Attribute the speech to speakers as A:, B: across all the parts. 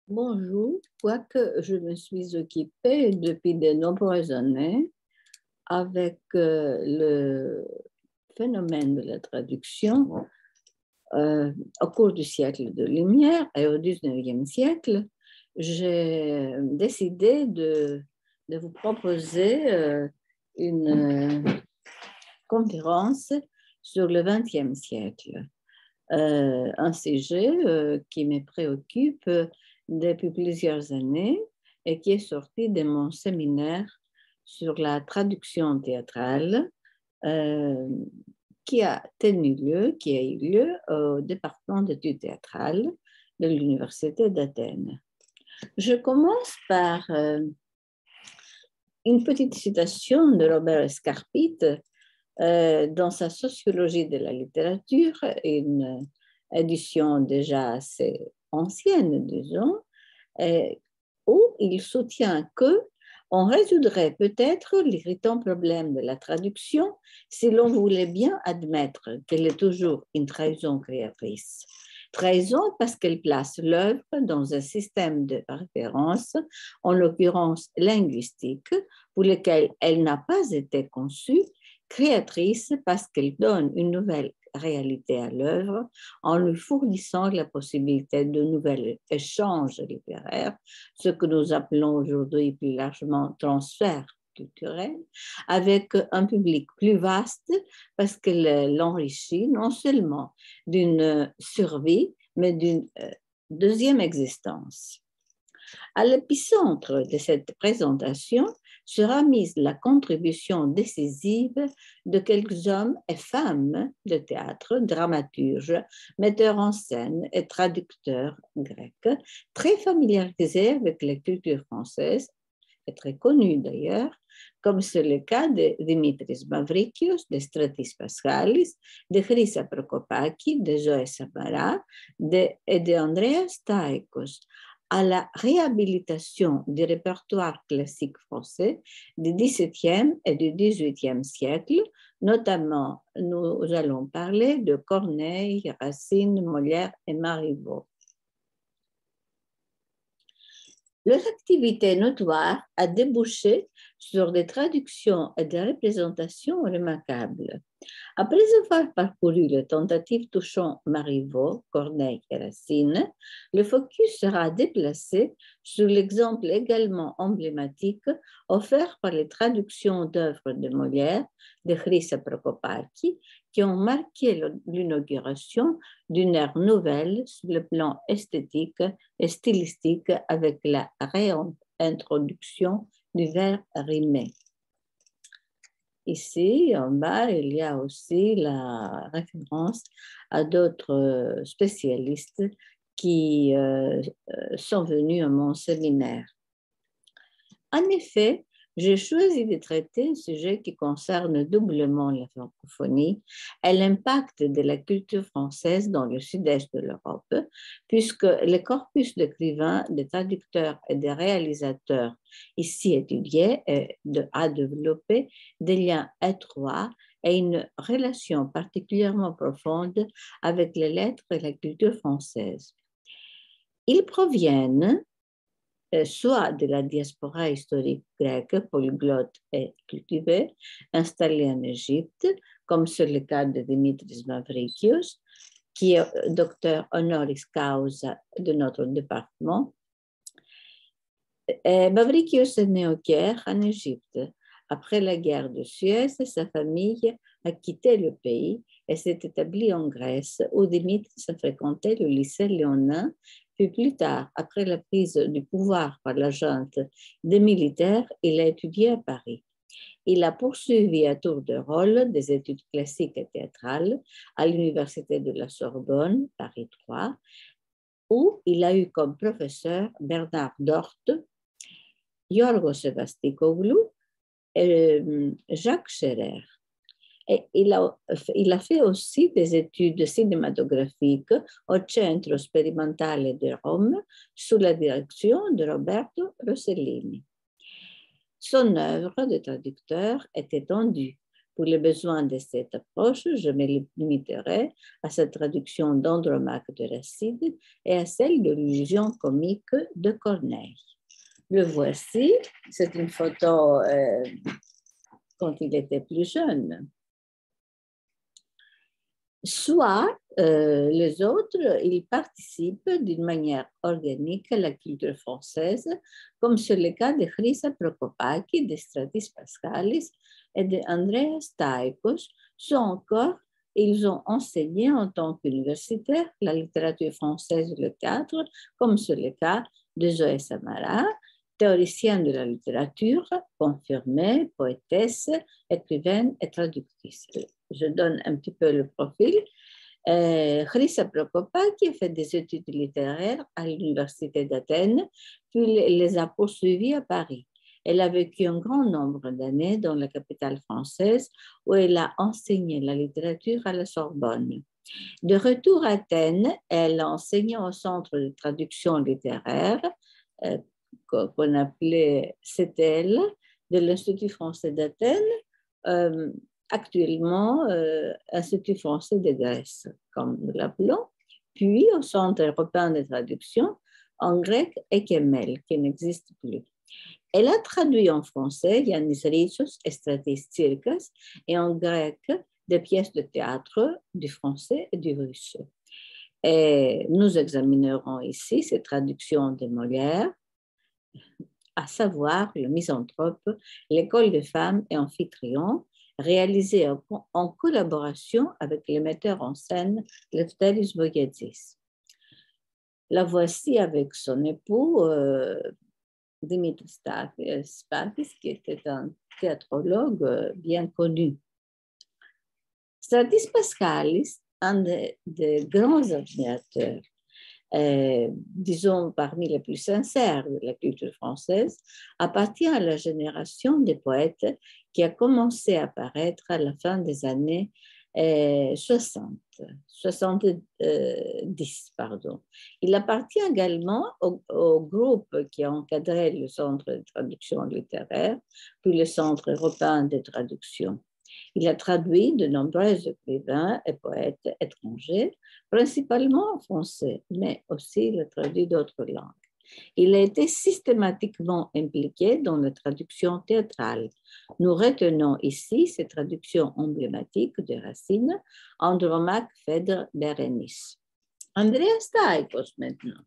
A: Bonjour, quoique je me suis occupée depuis de nombreuses années avec le phénomène de la traduction au cours du siècle de Lumière et au 19e siècle, j'ai décidé de vous proposer une conférence sur le 20e siècle. Un sujet qui me préoccupe depuis plusieurs années et qui est sorti de mon séminaire sur la traduction théâtrale euh, qui a eu lieu au département d'études théâtrales de l'Université d'Athènes. Je commence par une petite citation de Robert Scarpite dans sa sociologie de la littérature, une édition déjà assez ancienne, disons, où il soutient que on résoudrait peut-être l'irritant problème de la traduction si l'on voulait bien admettre qu'elle est toujours une trahison créatrice. Trahison parce qu'elle place l'œuvre dans un système de référence, en l'occurrence linguistique, pour lequel elle n'a pas été conçue, créatrice parce qu'elle donne une nouvelle réalité à l'œuvre en lui fournissant la possibilité de nouveaux échanges littéraires, ce que nous appelons aujourd'hui plus largement transfert culturel, avec un public plus vaste parce qu'elle l'enrichit non seulement d'une survie, mais d'une deuxième existence. À l'épicentre de cette présentation sera mise la contribution décisive de quelques hommes et femmes de théâtre, dramaturges, metteurs en scène et traducteurs grecs, très familiarisés avec la culture française, et très connus d'ailleurs, comme c'est le cas de Dimitris Mavrikios, de Stratis Paschalis, de Chryssia Prokopaki, de Zoé Samara et de Andreas Staikos, à la réhabilitation du répertoire classique français du XVIIe et du XVIIIe siècle, notamment nous allons parler de Corneille, Racine, Molière et Marivaux. Leur activité notoire a débouché sur des traductions et des représentations remarquables. Après avoir parcouru les tentatives touchant Marivaux, Corneille et Racine, le focus sera déplacé sur l'exemple également emblématique offert par les traductions d'œuvres de Molière, de Chryssia Prokopaki, qui ont marqué l'inauguration d'une ère nouvelle sur le plan esthétique et stylistique avec la réintroduction du vers rimé. Ici, en bas, il y a aussi la référence à d'autres spécialistes qui sont venus à mon séminaire. En effet, j'ai choisi de traiter un sujet qui concerne doublement la francophonie et l'impact de la culture française dans le sud-est de l'Europe, puisque le corpus d'écrivains, de traducteurs et de réalisateurs ici étudiés a développé des liens étroits et une relation particulièrement profonde avec les lettres et la culture française. Ils proviennent soit de la diaspora historique grecque, polyglotte et cultivée, installée en Égypte, comme c'est le cas de Dimitris Mavrikios, qui est docteur honoris causa de notre département. Mavrikios est né au Caire, en Égypte. Après la guerre de Suez, sa famille a quitté le pays et s'est établie en Grèce, où Dimitris a fréquenté le lycée léonin. Puis plus tard, après la prise du pouvoir par la junte des militaires, il a étudié à Paris. Il a poursuivi à tour de rôle des études classiques et théâtrales à l'Université de la Sorbonne, Paris 3, où il a eu comme professeur Bernard Dort, Yorgos Sevastikoglou et Jacques Scherer. Et il a fait aussi des études cinématographiques au Centro Sperimentale de Rome sous la direction de Roberto Rossellini. Son œuvre de traducteur est étendue, Pour les besoins de cette approche, je me limiterai à cette traduction d'Andromaque de Racine et à celle de l'illusion comique de Corneille. Le voici, c'est une photo quand il était plus jeune. Soit les autres, ils participent d'une manière organique à la culture française, comme c'est le cas de Chrysa Prokopaki, de Stratis Paschalis et de Andreas Staikos, soit encore, ils ont enseigné en tant qu'universitaires la littérature française et le théâtre, comme c'est le cas de Zoé Samara, théoricienne de la littérature, confirmée, poétesse, écrivaine et traductrice. Je donne un petit peu le profil. Chrysa Prokopaki a fait des études littéraires à l'université d'Athènes, puis les a poursuivies à Paris. Elle a vécu un grand nombre d'années dans la capitale française où elle a enseigné la littérature à la Sorbonne. De retour à Athènes, elle a enseigné au centre de traduction littéraire qu'on appelait CTL de l'Institut français d'Athènes, actuellement Institut français de Grèce, comme nous l'appelons, puis au Centre européen de traduction en grec Ekemel, qui n'existe plus. Elle a traduit en français Yannis Ritsos et Stratis Tsirkas et en grec des pièces de théâtre du français et du russe. Et nous examinerons ici ces traductions de Molière, à savoir le Misanthrope, l'école des femmes et Amphitryon, réalisée en collaboration avec le metteur en scène Lefteris Vogiadzis. La voici avec son époux, Dimitri Spakis, qui était un théâtrologue bien connu. Stratis Paschalis, un des grands admirateurs, disons parmi les plus sincères de la culture française, appartient à la génération des poètes qui a commencé à apparaître à la fin des années 70. Il appartient également au groupe qui a encadré le Centre de traduction littéraire, puis le Centre européen de traduction. Il a traduit de nombreux écrivains et poètes étrangers, principalement en français, mais aussi il a traduit d'autres langues. Il a été systématiquement impliqué dans la traduction théâtrale. Nous retenons ici ces traductions emblématiques de Racine, Andromaque, Phèdre, Bérénice. Andreas Staikos maintenant.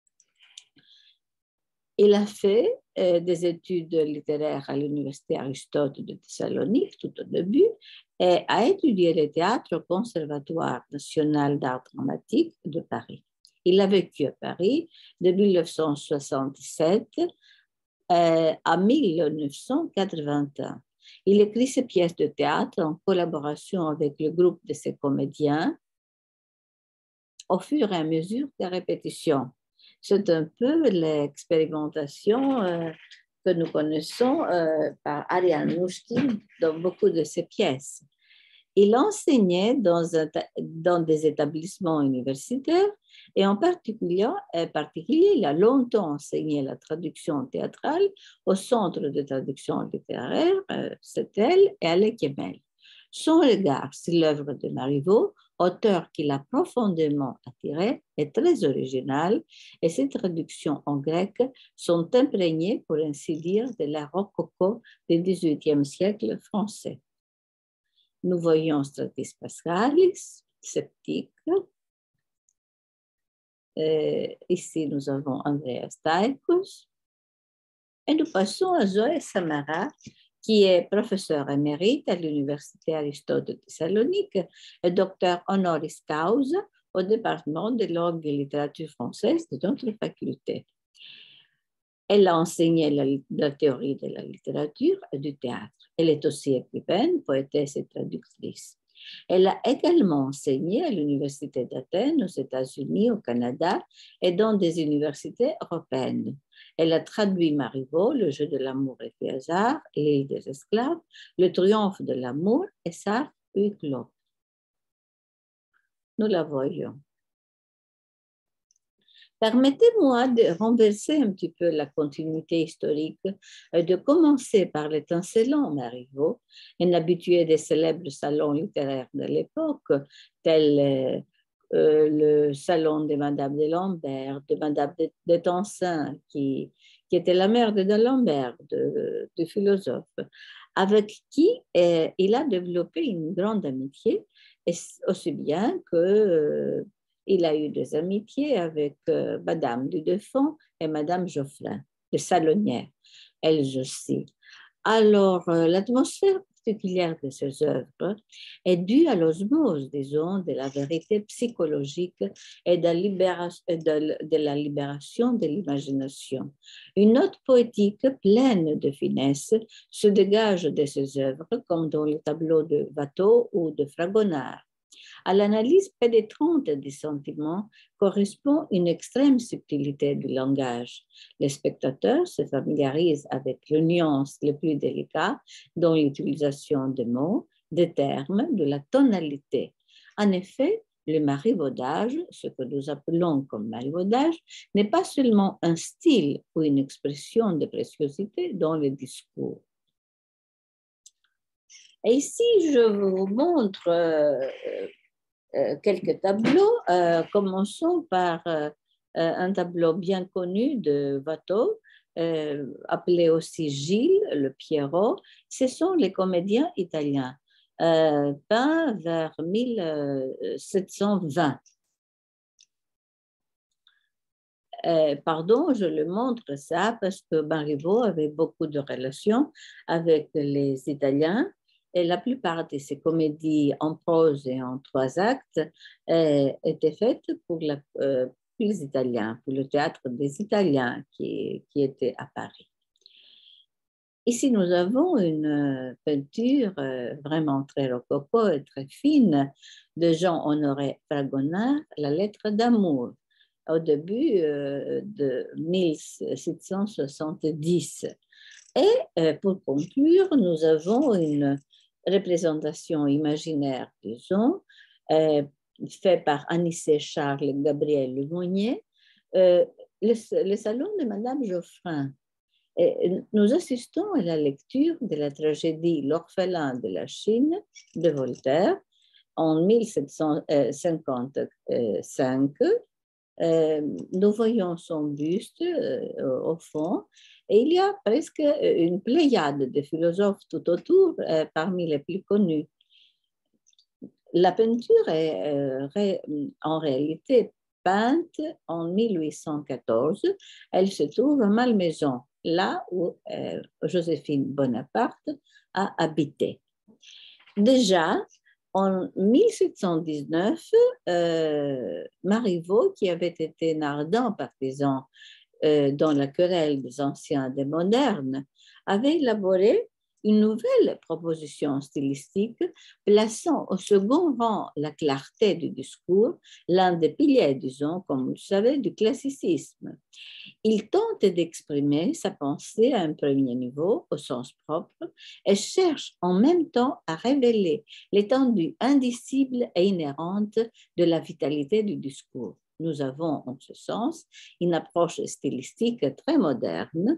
A: Il a fait des études littéraires à l'université Aristote de Thessalonique tout au début et a étudié le théâtre au Conservatoire national d'art dramatique de Paris. Il a vécu à Paris de 1967 à 1981. Il écrit ses pièces de théâtre en collaboration avec le groupe de ses comédiens au fur et à mesure des répétitions. C'est un peu l'expérimentation que nous connaissons par Ariane Mnouchkine dans beaucoup de ses pièces. Il enseignait dans des établissements universitaires et en particulier, il a longtemps enseigné la traduction théâtrale au Centre de traduction littéraire, CETEL, et à l'Ekemel. Son regard sur l'œuvre de Marivaux, auteur qui l'a profondément attiré, est très original et ses traductions en grec sont imprégnées, pour ainsi dire, de la rococo du XVIIIe siècle français. Nous voyons Stratis Paschalis, sceptique. Ici, nous avons Andreas Staikos. Et nous passons à Zoé Samara, qui est professeur émérite à l'Université Aristote de Thessalonique et docteur honoris causa au département de langue et littérature française de notre faculté. Elle a enseigné la théorie de la littérature et du théâtre. Elle est aussi écrivaine, poétesse et traductrice. Elle a également enseigné à l'Université d'Athènes, aux États-Unis, au Canada et dans des universités européennes. Elle a traduit Marivaux, Le jeu de l'amour et du hasard, L'île des esclaves, Le triomphe de l'amour et Sartre, huis clos. Nous la voyons. Permettez-moi de renverser un petit peu la continuité historique, de commencer par l'étincelant Marivaux, un habitué des célèbres salons littéraires de l'époque, tels le salon de Madame de Lambert, de Madame de Tencin, qui était la mère de D'Alembert, de philosophe, avec qui il a développé une grande amitié, et aussi bien que il a eu des amitiés avec Madame du Deffand et Madame Geoffrin, de Salonière, elles aussi. Alors, l'atmosphère particulière de ces œuvres est due à l'osmose, disons, de la vérité psychologique et de la libération de l'imagination. Une note poétique pleine de finesse se dégage de ces œuvres, comme dans le tableau de Watteau ou de Fragonard. À l'analyse pénétrante des sentiments correspond une extrême subtilité du langage. Les spectateurs se familiarisent avec les nuances les plus délicates dans l'utilisation des mots, des termes, de la tonalité. En effet, le marivaudage, ce que nous appelons comme marivaudage, n'est pas seulement un style ou une expression de préciosité dans le discours. Et ici, je vous montre quelques tableaux. Commençons par un tableau bien connu de Watteau, appelé aussi Gilles, le Pierrot. Ce sont les comédiens italiens, peints vers 1720. Pardon, je le montre ça parce que Marivaux avait beaucoup de relations avec les Italiens. Et la plupart de ces comédies en prose et en 3 actes étaient faites pour les Italiens, pour le théâtre des Italiens qui était à Paris. Ici, nous avons une peinture vraiment très rococo et très fine de Jean-Honoré Fragonard, La lettre d'amour, au début de 1770. Et pour conclure, nous avons une représentation imaginaire, disons, faite par Anicet Charles Gabriel Lemonnier, le salon de Madame Geoffrin. Et nous assistons à la lecture de la tragédie L'orphelin de la Chine de Voltaire en 1755. Nous voyons son buste au fond et il y a presque une pléiade de philosophes tout autour, parmi les plus connus. La peinture est en réalité peinte en 1814. Elle se trouve à Malmaison, là où Joséphine Bonaparte a habité. Déjà, en 1719, Marivaux, qui avait été un ardent partisan dans la querelle des anciens et des modernes, avait élaboré une nouvelle proposition stylistique plaçant au second rang la clarté du discours, l'un des piliers, disons, comme vous le savez, du classicisme. Il tente d'exprimer sa pensée à un premier niveau, au sens propre, et cherche en même temps à révéler l'étendue indicible et inhérente de la vitalité du discours. Nous avons, en ce sens, une approche stylistique très moderne,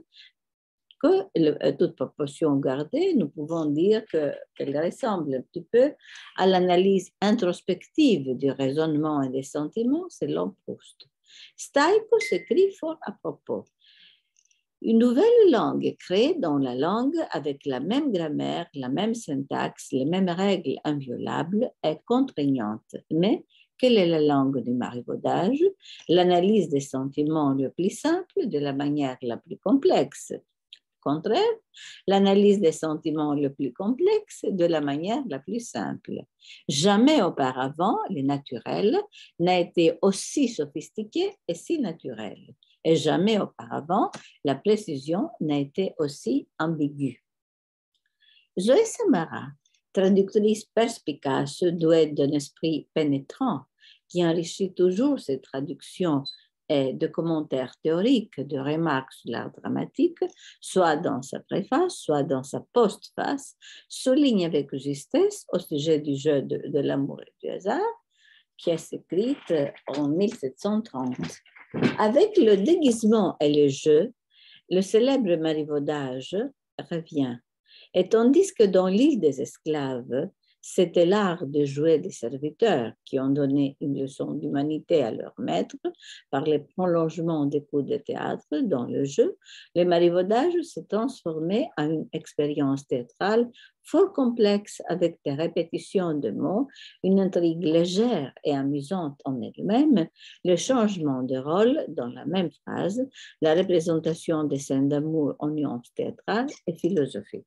A: que, toute proportion gardée, nous pouvons dire qu'elle ressemble un petit peu à l'analyse introspective du raisonnement et des sentiments selon Proust. Staiko s'écrit fort à propos. Une nouvelle langue est créée dans la langue avec la même grammaire, la même syntaxe, les mêmes règles inviolables et contraignantes. Mais quelle est la langue du marivaudage? L'analyse des sentiments le plus simple de la manière la plus complexe. Contraire, l'analyse des sentiments le plus complexe de la manière la plus simple. Jamais auparavant, le naturel n'a été aussi sophistiqué et si naturel. Et jamais auparavant, la précision n'a été aussi ambiguë. Zoé Samara, traductrice perspicace, douée d'un esprit pénétrant, qui enrichit toujours ses traductions et de commentaires théoriques, de remarques sur l'art dramatique, soit dans sa préface, soit dans sa postface, souligne avec justesse au sujet du jeu de l'amour et du hasard, pièce écrite en 1730. Avec le déguisement et le jeu, le célèbre marivaudage revient. Et tandis que dans l'île des esclaves, c'était l'art de jouer des serviteurs qui ont donné une leçon d'humanité à leur maître par les prolongements des coups de théâtre dans le jeu, le marivaudage s'est transformé en une expérience théâtrale fort complexe avec des répétitions de mots, une intrigue légère et amusante en elle-même, le changement de rôle dans la même phrase, la représentation des scènes d'amour en nuances théâtrales et philosophiques.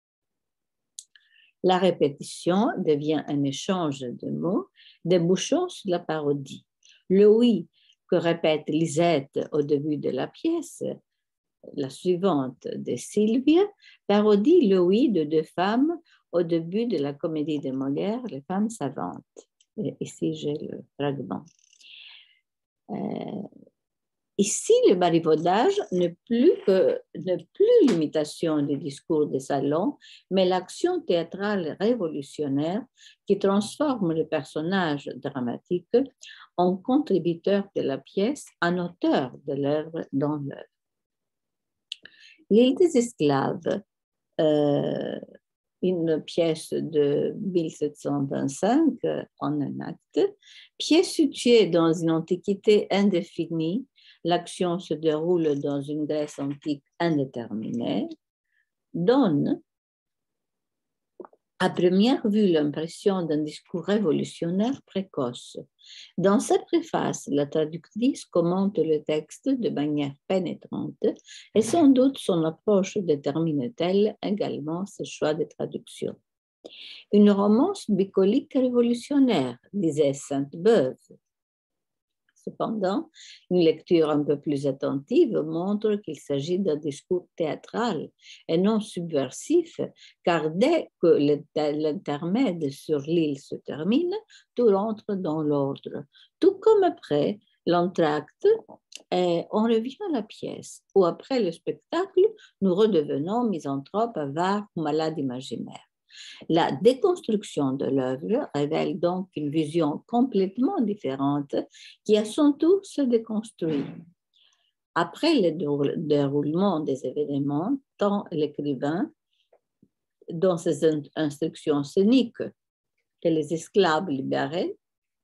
A: La répétition devient un échange de mots débouchant sur la parodie. Le oui que répète Lisette au début de la pièce, la suivante de Sylvia, parodie le oui de deux femmes au début de la comédie de Molière, Les femmes savantes. Et ici, j'ai le fragment. Ici, le marivaudage n'est plus l'imitation du discours des salons, mais l'action théâtrale révolutionnaire qui transforme le personnage dramatique en contributeur de la pièce, en auteur de l'œuvre dans l'œuvre. L'île des esclaves, une pièce de 1725 en un acte, pièce située dans une antiquité indéfinie. L'action se déroule dans une Grèce antique indéterminée, donne à première vue l'impression d'un discours révolutionnaire précoce. Dans sa préface, la traductrice commente le texte de manière pénétrante et sans doute son approche détermine-t-elle également ce choix de traduction. Une romance bucolique révolutionnaire, disait Sainte-Beuve. Cependant, une lecture un peu plus attentive montre qu'il s'agit d'un discours théâtral et non subversif, car dès que l'intermède sur l'île se termine, tout rentre dans l'ordre. Tout comme après l'entracte, on revient à la pièce, ou après le spectacle, nous redevenons misanthropes, avares ou malades imaginaires. La déconstruction de l'œuvre révèle donc une vision complètement différente qui à son tour se déconstruit. Après le déroulement des événements, tant l'écrivain, dans ses instructions scéniques, que les esclaves libérés,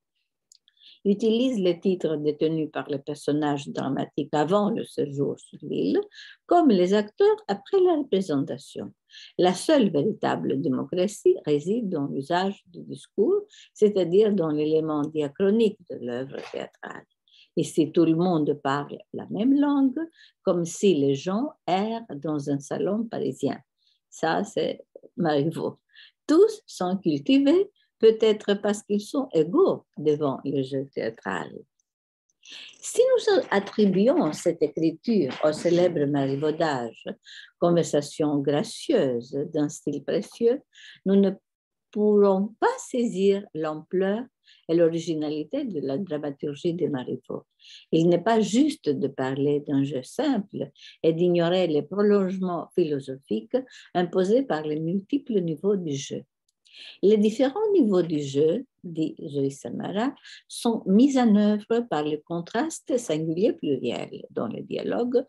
A: utilise les titres détenus par les personnages dramatiques avant le séjour sur l'île comme les acteurs après la représentation. La seule véritable démocratie réside dans l'usage du discours, c'est-à-dire dans l'élément diachronique de l'œuvre théâtrale. Ici, tout le monde parle la même langue, comme si les gens errent dans un salon parisien. Ça, c'est Marivaux. Tous sont cultivés, peut-être parce qu'ils sont égaux devant le jeu théâtral. Si nous attribuons cette écriture au célèbre marivaudage, conversation gracieuse d'un style précieux, nous ne pourrons pas saisir l'ampleur et l'originalité de la dramaturgie de Marivaux. Il n'est pas juste de parler d'un jeu simple et d'ignorer les prolongements philosophiques imposés par les multiples niveaux du jeu. Les différents niveaux du jeu, dit Joyce Samara, sont mis en œuvre par le contraste singulier-pluriel. Dans le dialogue,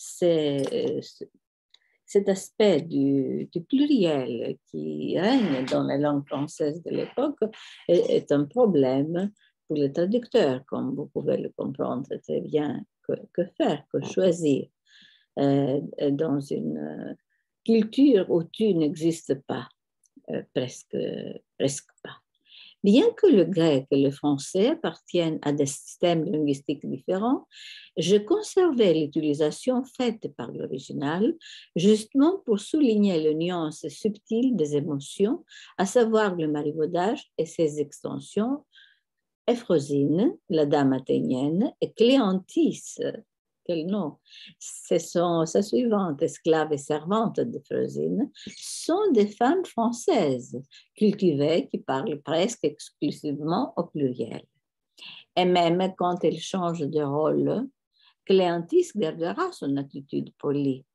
A: cet aspect du pluriel qui règne dans la langue française de l'époque est un problème pour les traducteurs, comme vous pouvez le comprendre très bien. Que faire, que choisir dans une culture où tu n'existes pas? Presque pas. Bien que le grec et le français appartiennent à des systèmes linguistiques différents, je conservais l'utilisation faite par l'original justement pour souligner les nuances subtiles des émotions, à savoir le marivaudage et ses extensions, Euphrosine, la dame athénienne, et Cléantis, quel nom, ce sont sa suivante, esclave et servante de Euphrosine, sont des femmes françaises cultivées qui parlent presque exclusivement au pluriel. Et même quand elles changent de rôle, Cléantis gardera son attitude polie.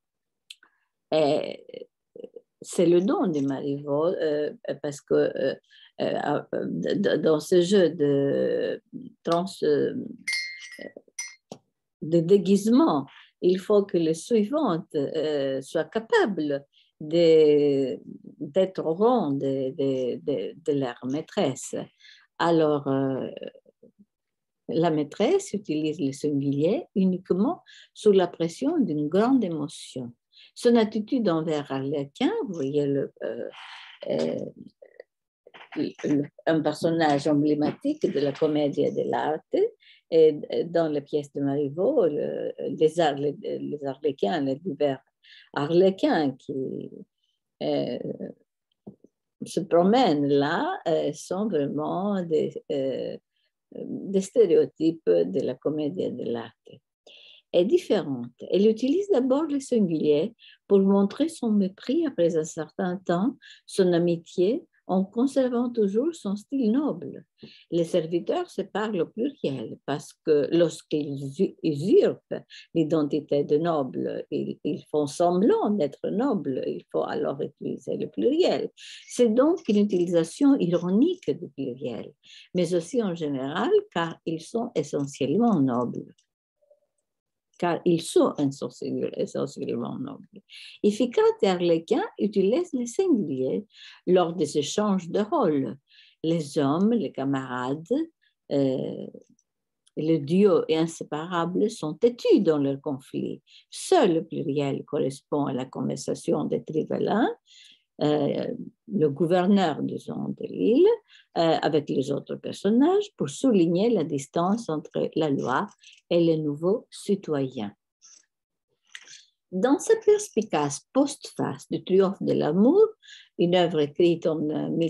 A: Et c'est le don de Marivaux parce que dans ce jeu de de déguisement. Il faut que les suivantes soient capables d'être au rang de leur maîtresse. Alors, la maîtresse utilise le singulier uniquement sous la pression d'une grande émotion. Son attitude envers Arlequin, vous voyez un personnage emblématique de la comédie dell'arte, et dans les pièces de Marivaux, les Arlequins, les divers Arlequins qui se promènent là sont vraiment des stéréotypes de la comédie dell'arte. Est différente. Elle utilise d'abord le singulier pour montrer son mépris après un certain temps, son amitié, en conservant toujours son style noble. Les serviteurs se parlent au pluriel parce que lorsqu'ils usurpent l'identité de noble, ils font semblant d'être nobles, il faut alors utiliser le pluriel. C'est donc une utilisation ironique du pluriel, mais aussi en général car ils sont essentiellement nobles. Car ils sont essentiellement nobles. Iphicates et Arlequin utilisent les singuliers lors des échanges de rôles. Les hommes, les camarades, le duo et inséparables sont têtus dans leur conflit. Seul le pluriel correspond à la conversation des trivellins, le gouverneur, disons, de l'île, avec les autres personnages, pour souligner la distance entre la loi et les nouveaux citoyens. Dans cette perspicace postface du triomphe de l'amour, une œuvre écrite en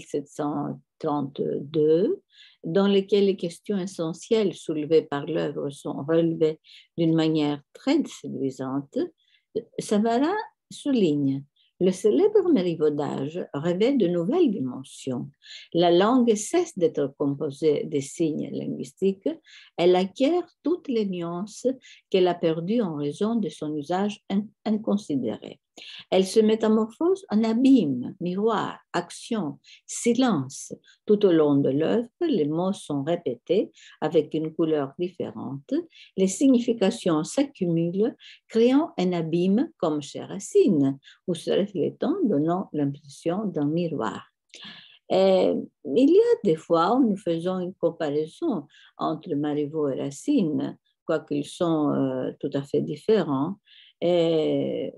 A: 1732, dans laquelle les questions essentielles soulevées par l'œuvre sont relevées d'une manière très séduisante, Savarin souligne: le célèbre marivaudage revêt de nouvelles dimensions. La langue cesse d'être composée de signes linguistiques, elle acquiert toutes les nuances qu'elle a perdues en raison de son usage inconsidéré. Elle se métamorphose en abîme, miroir, action, silence. Tout au long de l'œuvre, les mots sont répétés avec une couleur différente. Les significations s'accumulent, créant un abîme comme chez Racine, où se reflétant, donnant l'impression d'un miroir. Et il y a des fois où nous faisons une comparaison entre Marivaux et Racine, quoiqu'ils sont tout à fait différents. Et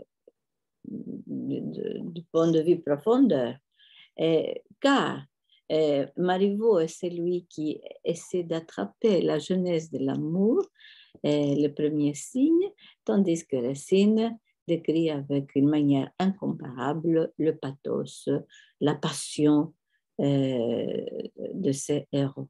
A: du point de vue profondeur, car Marivaux est celui qui essaie d'attraper la jeunesse de l'amour, le premier signe, tandis que Racine décrit avec une manière incomparable le pathos, la passion de ses héros.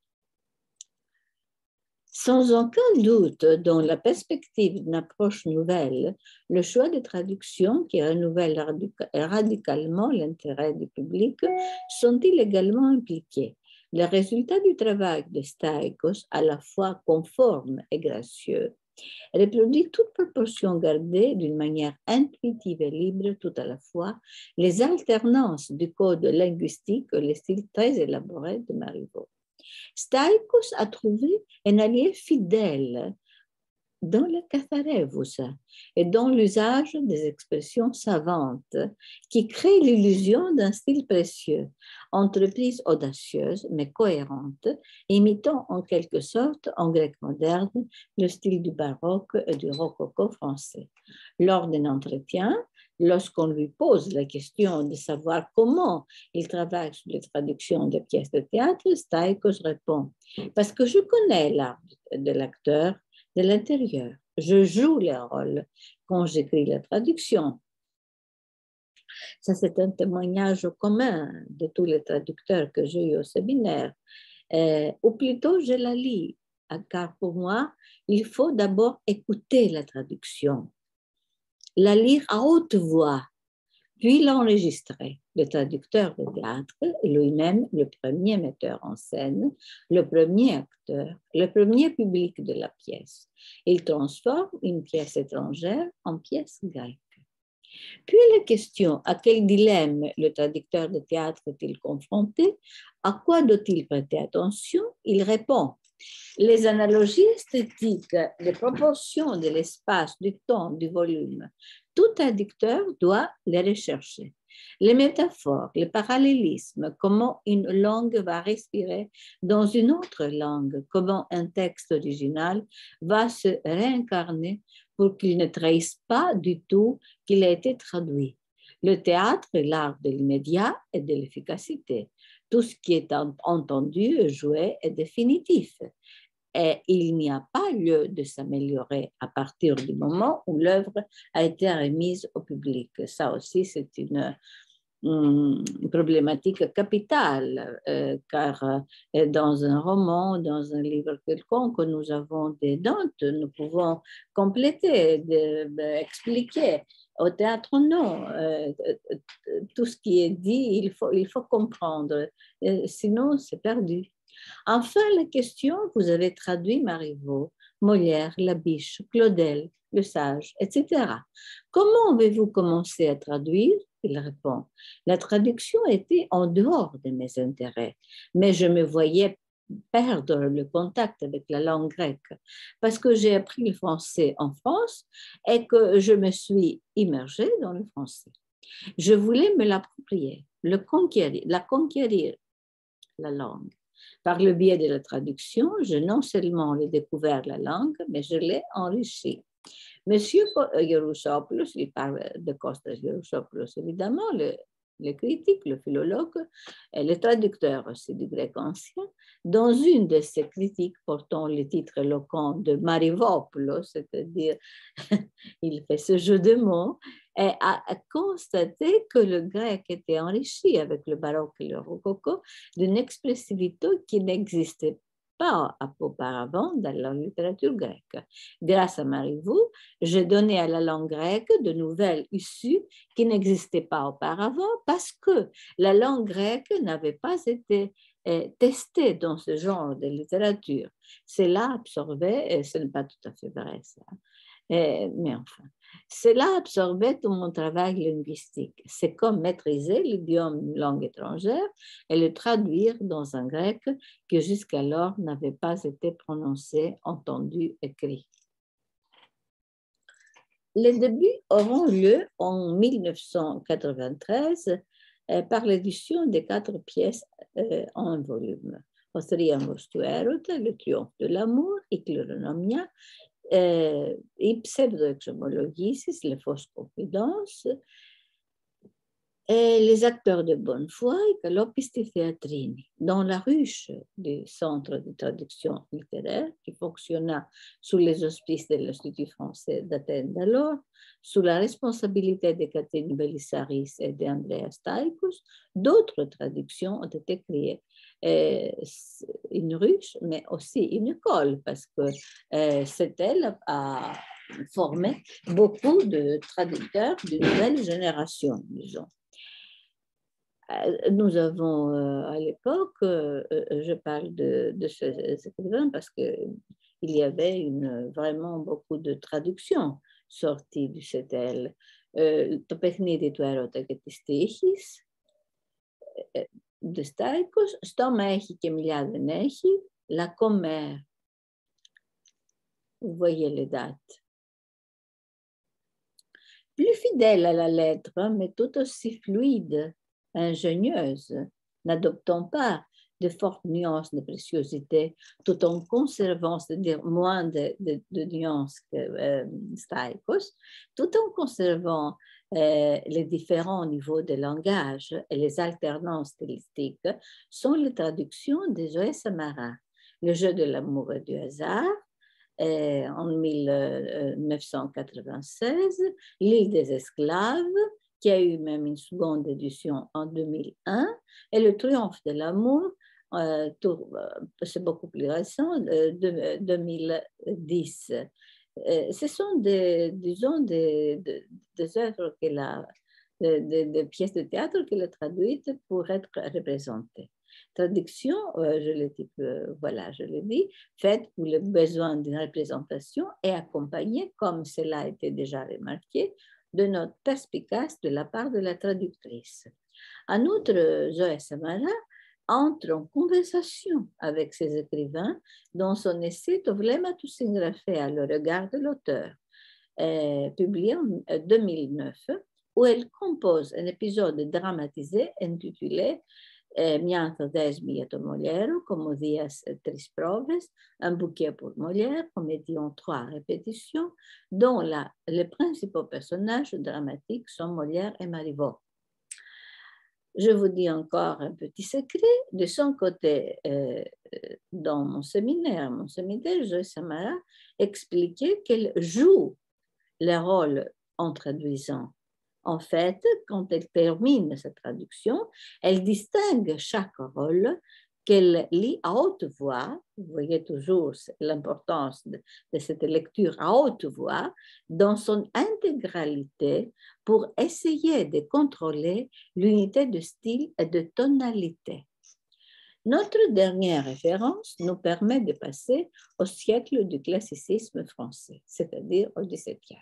A: Sans aucun doute, dans la perspective d'une approche nouvelle, le choix de traductions qui renouvellent radicalement l'intérêt du public sont-ils également impliqués? Le résultat du travail de Staikos, à la fois conforme et gracieux, reproduit toute proportion gardée d'une manière intuitive et libre tout à la fois les alternances du code linguistique et le style très élaboré de Marivaux. Staikos a trouvé un allié fidèle dans le katharevous et dans l'usage des expressions savantes qui créent l'illusion d'un style précieux, entreprise audacieuse mais cohérente, imitant en quelque sorte en grec moderne le style du baroque et du rococo français. Lors d'un entretien, lorsqu'on lui pose la question de savoir comment il travaille sur les traductions de pièces de théâtre, Staikos répond: parce que je connais l'art de l'acteur de l'intérieur. Je joue les rôles quand j'écris la traduction. Ça, c'est un témoignage commun de tous les traducteurs que j'ai eu au séminaire. Ou plutôt, je la lis, car pour moi, il faut d'abord écouter la traduction, la lire à haute voix, puis l'enregistrer. Le traducteur de théâtre est lui-même le premier metteur en scène, le premier acteur, le premier public de la pièce. Il transforme une pièce étrangère en pièce grecque. Puis la question: à quel dilemme le traducteur de théâtre est-il confronté? À quoi doit-il prêter attention? Il répond: Les analogies esthétiques, les proportions de l'espace, du temps, du volume, tout traducteur doit les rechercher. Les métaphores, les parallélismes, comment une langue va respirer dans une autre langue, comment un texte original va se réincarner pour qu'il ne trahisse pas du tout qu'il a été traduit. Le théâtre est l'art de l'immédiat et de l'efficacité. Tout ce qui est entendu, joué est définitif. Et il n'y a pas lieu de s'améliorer à partir du moment où l'œuvre a été remise au public. Ça aussi, c'est une problématique capitale, car dans un roman, dans un livre quelconque, nous avons des notes, nous pouvons compléter, expliquer. Au théâtre, non. Tout ce qui est dit, il faut comprendre. Sinon, c'est perdu. Enfin, la question, vous avez traduit Marivaux, Molière, Labiche, Claudel, Le Sage, etc. Comment avez-vous commencé à traduire? Il répond, la traduction était en dehors de mes intérêts, mais je me voyais perdre le contact avec la langue grecque parce que j'ai appris le français en France et que je me suis immergée dans le français. Je voulais me l'approprier, la conquérir, la langue. Par le biais de la traduction, je non seulement ai découvert la langue, mais je l'ai enrichie. Monsieur Gerousopoulos, il parle de Kostas Gerousopoulos, évidemment, le critique, le philologue, et le traducteur aussi du grec ancien, dans une de ses critiques portant le titre éloquent de Marivopoulos, c'est-à-dire il fait ce jeu de mots, et a constaté que le grec était enrichi avec le baroque et le rococo d'une expressivité qui n'existait pas auparavant dans la littérature grecque. Grâce à Marivaux, j'ai donné à la langue grecque de nouvelles issues qui n'existaient pas auparavant parce que la langue grecque n'avait pas été testée dans ce genre de littérature. Cela absorbait, et ce n'est pas tout à fait vrai ça, mais enfin, cela absorbait tout mon travail linguistique. C'est comme maîtriser l'idiome d'une langue étrangère et le traduire dans un grec qui jusqu'alors n'avait pas été prononcé, entendu, écrit. Les débuts auront lieu en 1993 par l'édition des 4 pièces en un volume. Othriamos του έρωτα, Le triomphe de l'amour, η κληρονομιά, οι pseudo-exomologies, les fausses confidences, et les acteurs de bonne foi, οι καλόπιστοι θεατρίνοι. Dans la ruche du centre de traduction littéraire qui fonctionna sous les auspices de l'Institut français d'Athènes d'alors, sous la responsabilité de Catherine Belissaris et d'Andreas Staikos, d'autres traductions ont été créées. Une ruche, mais aussi une école, parce que cette elle a formé beaucoup de traducteurs d'une nouvelle génération, disons. Nous avons à l'époque, je parle de ces écrivains parce qu'il y avait vraiment beaucoup de traductions sorties du CETEL. Το παιχνίδι του έρωτα και της τύχης, de Staikos, στόμα έχει και μιλιά δεν έχει, La Commère. Vous voyez les dates. Plus fidèle à la lettre, mais tout aussi fluide, ingénieuse, n'adoptant pas de fortes nuances de préciosité, tout en conservant, c'est-à-dire moins de nuances que Staikos, tout en conservant les différents niveaux de langage et les alternances stylistiques, sont les traductions de Zoé Samara, Le jeu de l'amour et du hasard, en 1996, L'île des esclaves, qui a eu même une seconde édition en 2001, et Le triomphe de l'amour, c'est beaucoup plus récent, 2010. Ce sont disons, des œuvres des pièces de théâtre qu'elle a traduites pour être représentées. Traduction, je l'ai dit, faite pour le besoin d'une représentation et accompagnée, comme cela a été déjà remarqué, de notes perspicaces de la part de la traductrice. En outre, Zoé Samara entre en conversation avec ces écrivains dans son essai Toblema tu singgrafea, le regard de l'auteur, publié en 2009, où elle compose un épisode dramatisé intitulé Mia Desmia Molière, como dias tris proves, un bouquet pour Molière, comédie en 3 répétitions, dont les principaux personnages dramatiques sont Molière et Marivaux. Je vous dis encore un petit secret. De son côté, dans mon séminaire, Joyce Samara expliquait qu'elle joue le rôle en traduisant. En fait, quand elle termine sa traduction, elle distingue chaque rôle qu'elle lit à haute voix. Vous voyez toujours l'importance de cette lecture à haute voix dans son intégralité pour essayer de contrôler l'unité de style et de tonalité. Notre dernière référence nous permet de passer au siècle du classicisme français, c'est-à-dire au XVIIe.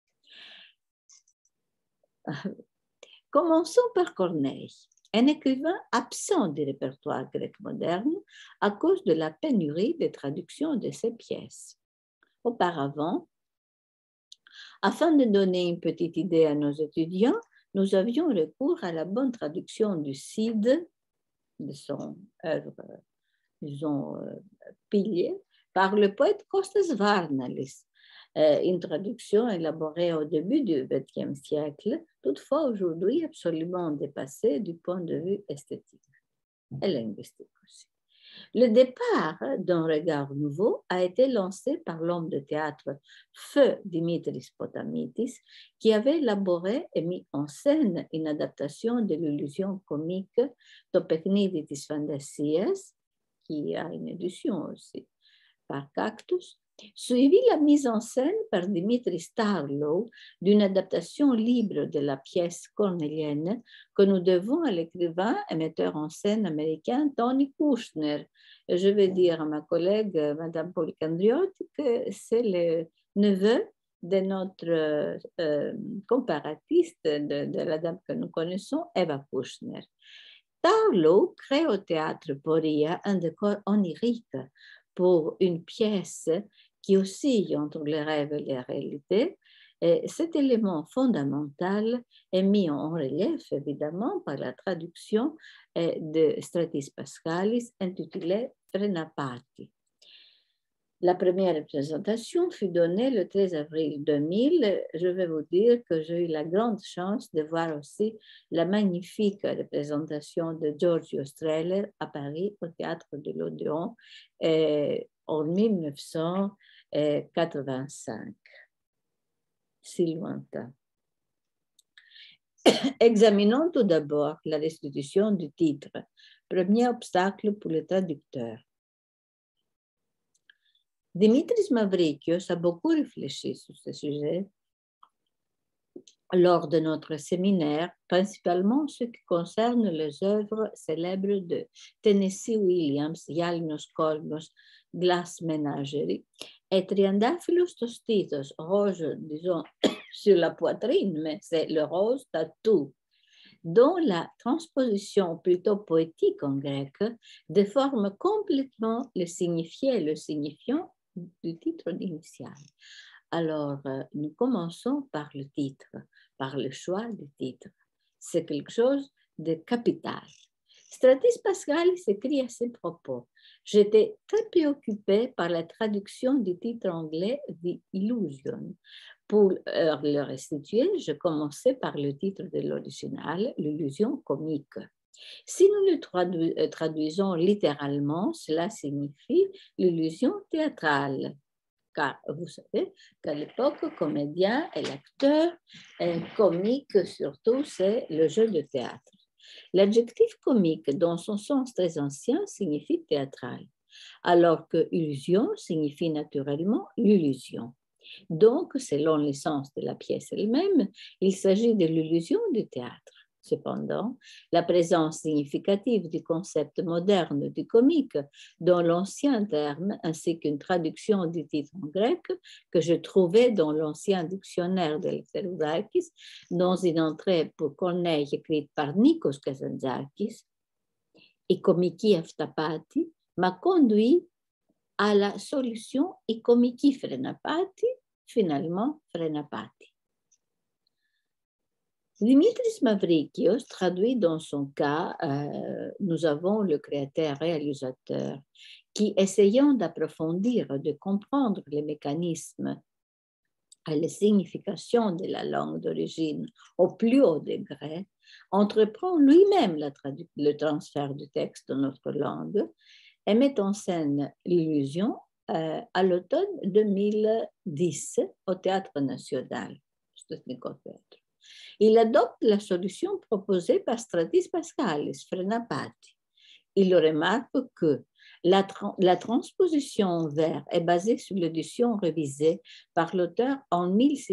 A: Commençons par Corneille, un écrivain absent du répertoire grec moderne à cause de la pénurie de traduction de ses pièces. Auparavant, afin de donner une petite idée à nos étudiants, nous avions recours à la bonne traduction du Cide, de son œuvre, disons, pilier, par le poète Kostas Varnalis, une traduction élaborée au début du XXe siècle, toutefois aujourd'hui absolument dépassée du point de vue esthétique et linguistique aussi. Le départ d'un regard nouveau a été lancé par l'homme de théâtre feu Dimitris Potamitis, qui avait élaboré et mis en scène une adaptation de l'illusion comique To Παιχνίδι της Φαντασίας, qui a une édition aussi par Cactus, suivi la mise en scène par Dimitri Starlow d'une adaptation libre de la pièce cornélienne que nous devons à l'écrivain et metteur en scène américain Tony Kushner. Et je vais dire à ma collègue, Madame Policandriotti, que c'est le neveu de notre comparatiste de la dame que nous connaissons, Eva Kushner. Starlow crée au théâtre Poria un décor onirique pour une pièce qui oscille entre les rêves et les réalités. Et cet élément fondamental est mis en relief, évidemment, par la traduction de Stratis Paschalis intitulée Frenapati. La première représentation fut donnée le 13 avril 2000. Je vais vous dire que j'ai eu la grande chance de voir aussi la magnifique représentation de Giorgio Strehler à Paris au Théâtre de l'Odéon en 1985. Si lointain. Examinons tout d'abord la restitution du titre, premier obstacle pour le traducteur. Dimitris Mavrikios a beaucoup réfléchi sur ce sujet lors de notre séminaire, principalement ce qui concerne les œuvres célèbres de Tennessee Williams, Yalinos Kolmos, Glass Menagerie et Triandaphilos Tostitos, rose, disons, sur la poitrine, mais c'est le rose tatou, dont la transposition plutôt poétique en grec déforme complètement le signifié et le signifiant du titre initial. Alors, nous commençons par le titre, par le choix du titre. C'est quelque chose de capital. Stratis Paschalis écrit à ses propos: j'étais très préoccupée par la traduction du titre anglais The Illusion. Pour le restituer, je commençais par le titre de l'original, l'illusion comique. Si nous le traduisons littéralement, cela signifie l'illusion théâtrale. Car vous savez qu'à l'époque, comédien et l'acteur, comique surtout, c'est le jeu de théâtre. L'adjectif comique, dans son sens très ancien, signifie théâtral, alors que illusion signifie naturellement l'illusion. Donc, selon le sens de la pièce elle-même, il s'agit de l'illusion du théâtre. Cependant, la présence significative du concept moderne du comique dans l'ancien terme, ainsi qu'une traduction du titre en grec que je trouvais dans l'ancien dictionnaire d'Eleftheroudakis, dans une entrée pour Corneille écrite par Nikos Kazantzakis, Ikomiki Aftapati m'a conduit à la solution Ikomiki Frenapati, finalement Frenapati. Dimitris Mavrikios traduit dans son cas, nous avons le créateur-réalisateur qui, essayant d'approfondir, de comprendre les mécanismes et les significations de la langue d'origine au plus haut degré, entreprend lui-même le transfert du texte dans notre langue et met en scène l'illusion à l'automne 2010 au Théâtre National. Il adopte la solution proposée par Stratis Pascalis, Frenapati. Il remarque que la transposition en vers est basée sur l'édition révisée par l'auteur en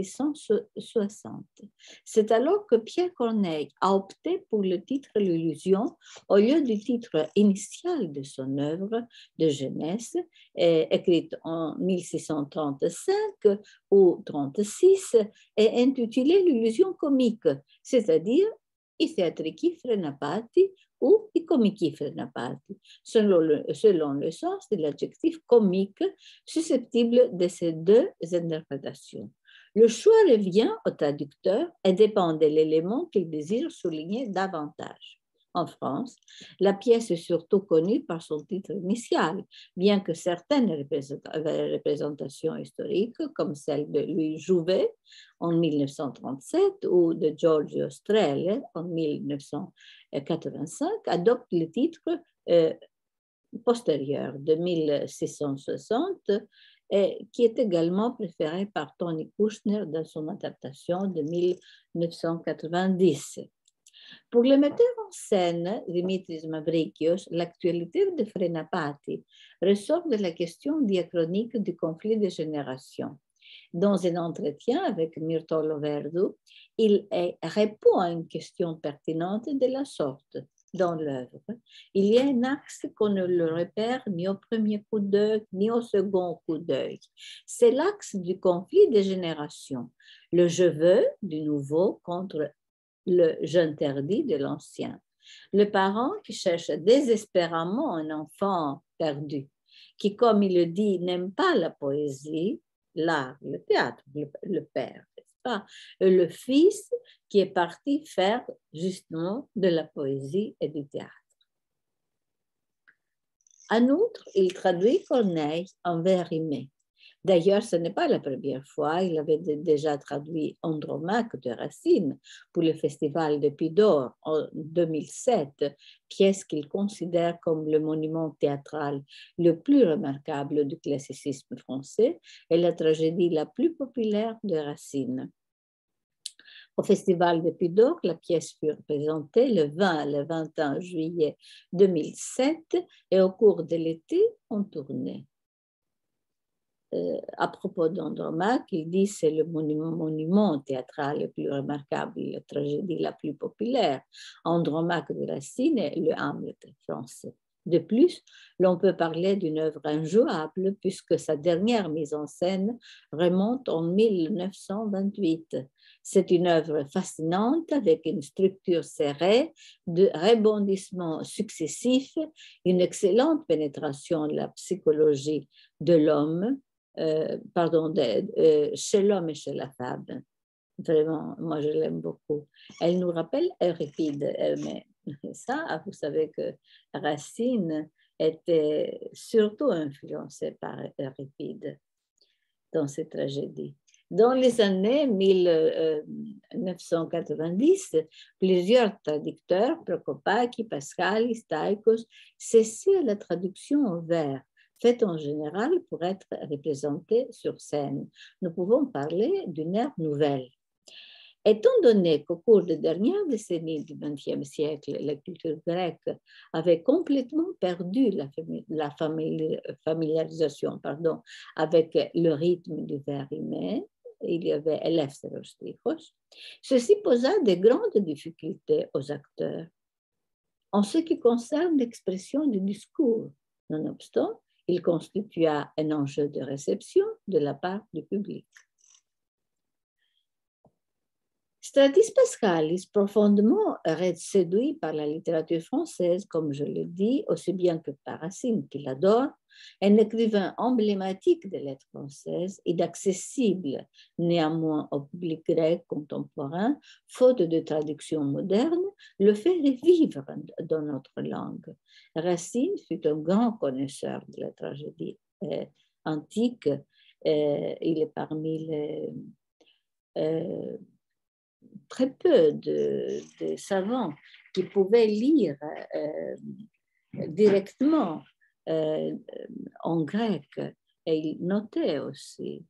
A: 1660. C'est alors que Pierre Corneille a opté pour le titre L'illusion au lieu du titre initial de son œuvre de jeunesse, écrite en 1635 ou 36, et intitulée L'illusion comique, c'est-à-dire I theatrici Frenapati ou i comici Frenapati, selon le sens de l'adjectif comique susceptible de ces deux interprétations. Le choix revient au traducteur et dépend de l'élément qu'il désire souligner davantage. En France, la pièce est surtout connue par son titre initial, bien que certaines représentations historiques, comme celle de Louis Jouvet en 1937 ou de Giorgio Strehler en 1985, adoptent le titre postérieur de 1660, qui est également préféré par Tony Kushner dans son adaptation de 1990. Pour le metteur en scène, Dimitris Mavrikios, l'actualité de Frenapati ressort de la question diachronique du conflit des générations. Dans un entretien avec Mirtolo Verdu, il répond à une question pertinente de la sorte. Dans l'œuvre, il y a un axe qu'on ne le repère ni au premier coup d'œil, ni au second coup d'œil. C'est l'axe du conflit des générations. Le je veux du nouveau contre le j'interdis de l'ancien. Le parent qui cherche désespérément un enfant perdu, qui, comme il le dit, n'aime pas la poésie, l'art, le théâtre, le père, n'est-ce pas? Le fils qui est parti faire justement de la poésie et du théâtre. En outre, il traduit Corneille en vers rimés. D'ailleurs, ce n'est pas la première fois, il avait déjà traduit Andromaque de Racine pour le Festival de Puy d'Or en 2007, pièce qu'il considère comme le monument théâtral le plus remarquable du classicisme français et la tragédie la plus populaire de Racine. Au Festival de Puy d'Or, la pièce fut représentée le 20 et le 21 juillet 2007 et au cours de l'été, en tournée. À propos d'Andromaque, il dit que c'est le monument théâtral le plus remarquable, la tragédie la plus populaire. Andromaque de Racine est le Hamlet français. De plus, l'on peut parler d'une œuvre injouable puisque sa dernière mise en scène remonte en 1928. C'est une œuvre fascinante avec une structure serrée, de rebondissements successifs, une excellente pénétration de la psychologie de l'homme, chez l'homme et chez la femme. Vraiment, moi je l'aime beaucoup. Elle nous rappelle Euripide, mais ça, vous savez que Racine était surtout influencé par Euripide dans ses tragédies. Dans les années 1990, plusieurs traducteurs, Procopaki, Pascalis, Staikos, cessaient la traduction en vers, faite en général pour être représentée sur scène. Nous pouvons parler d'une ère nouvelle. Étant donné qu'au cours des dernières décennies du XXe siècle, la culture grecque avait complètement perdu la familiarisation avec le rythme du vers rimé, il y avait Eleftheros Strychos, ceci posa de grandes difficultés aux acteurs en ce qui concerne l'expression du discours. Nonobstant, il constitua un enjeu de réception de la part du public. Stratis Pascalis, profondément séduit par la littérature française, comme je le dis, aussi bien que par Racine, qu'il adore, un écrivain emblématique de lettres françaises, inaccessible néanmoins au public grec contemporain, faute de traduction moderne, le fait revivre dans notre langue. Racine fut un grand connaisseur de la tragédie antique. Il est parmi les très peu de savants qui pouvaient lire directement en grec, et il notait aussi,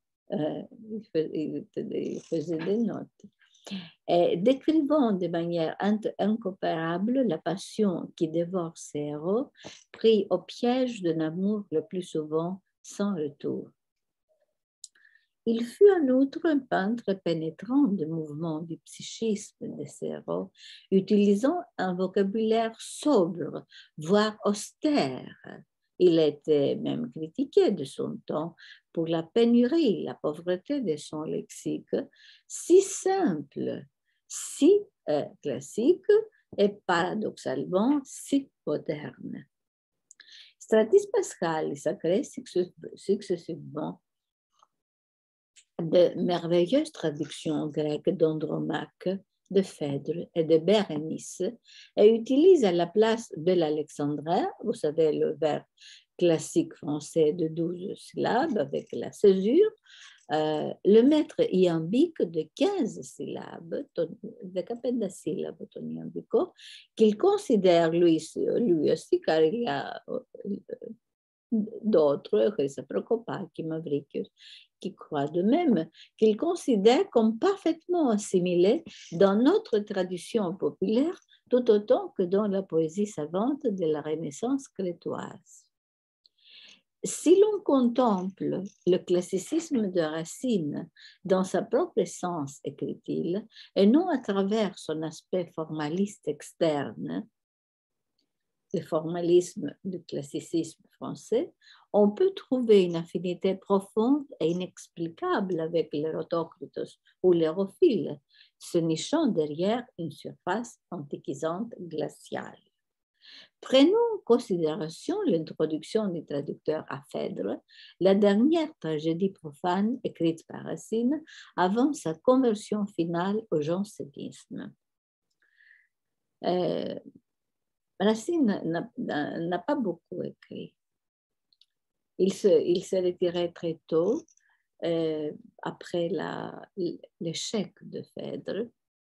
A: il faisait des notes. Et décrivant de manière incomparable la passion qui dévore ses héros, pris au piège d'un amour le plus souvent sans retour. Il fut en outre un peintre pénétrant des mouvements du psychisme des héros, utilisant un vocabulaire sobre, voire austère. Il était même critiqué de son temps pour la pénurie, la pauvreté de son lexique, si simple, si classique et paradoxalement si moderne. Stratis Pascalis a créé successivement de merveilleuses traductions grecques d'Andromaque, de Phèdre et de Bérénice, et utilise à la place de l'alexandrin, vous savez, le vers classique français de 12 syllabes avec la césure, le maître iambique de 15 syllabes, decapenda syllabo ton iambico, qu'il considère lui aussi, car il y a d'autres, Chrysa Procopaki, Mavricius, qui croient de même, qu'il considère comme parfaitement assimilé dans notre tradition populaire, tout autant que dans la poésie savante de la Renaissance crétoise. Si l'on contemple le classicisme de Racine dans sa propre essence, écrit-il, et non à travers son aspect formaliste externe, le formalisme du classicisme français, on peut trouver une affinité profonde et inexplicable avec l'Hérodotos ou l'Hérophile, se nichant derrière une surface antiquisante glaciale. Prenons en considération l'introduction du traducteur à Phèdre, la dernière tragédie profane écrite par Racine avant sa conversion finale au jansénisme. Racine n'a pas beaucoup écrit. Il s'est retiré très tôt, après l'échec de Phèdre.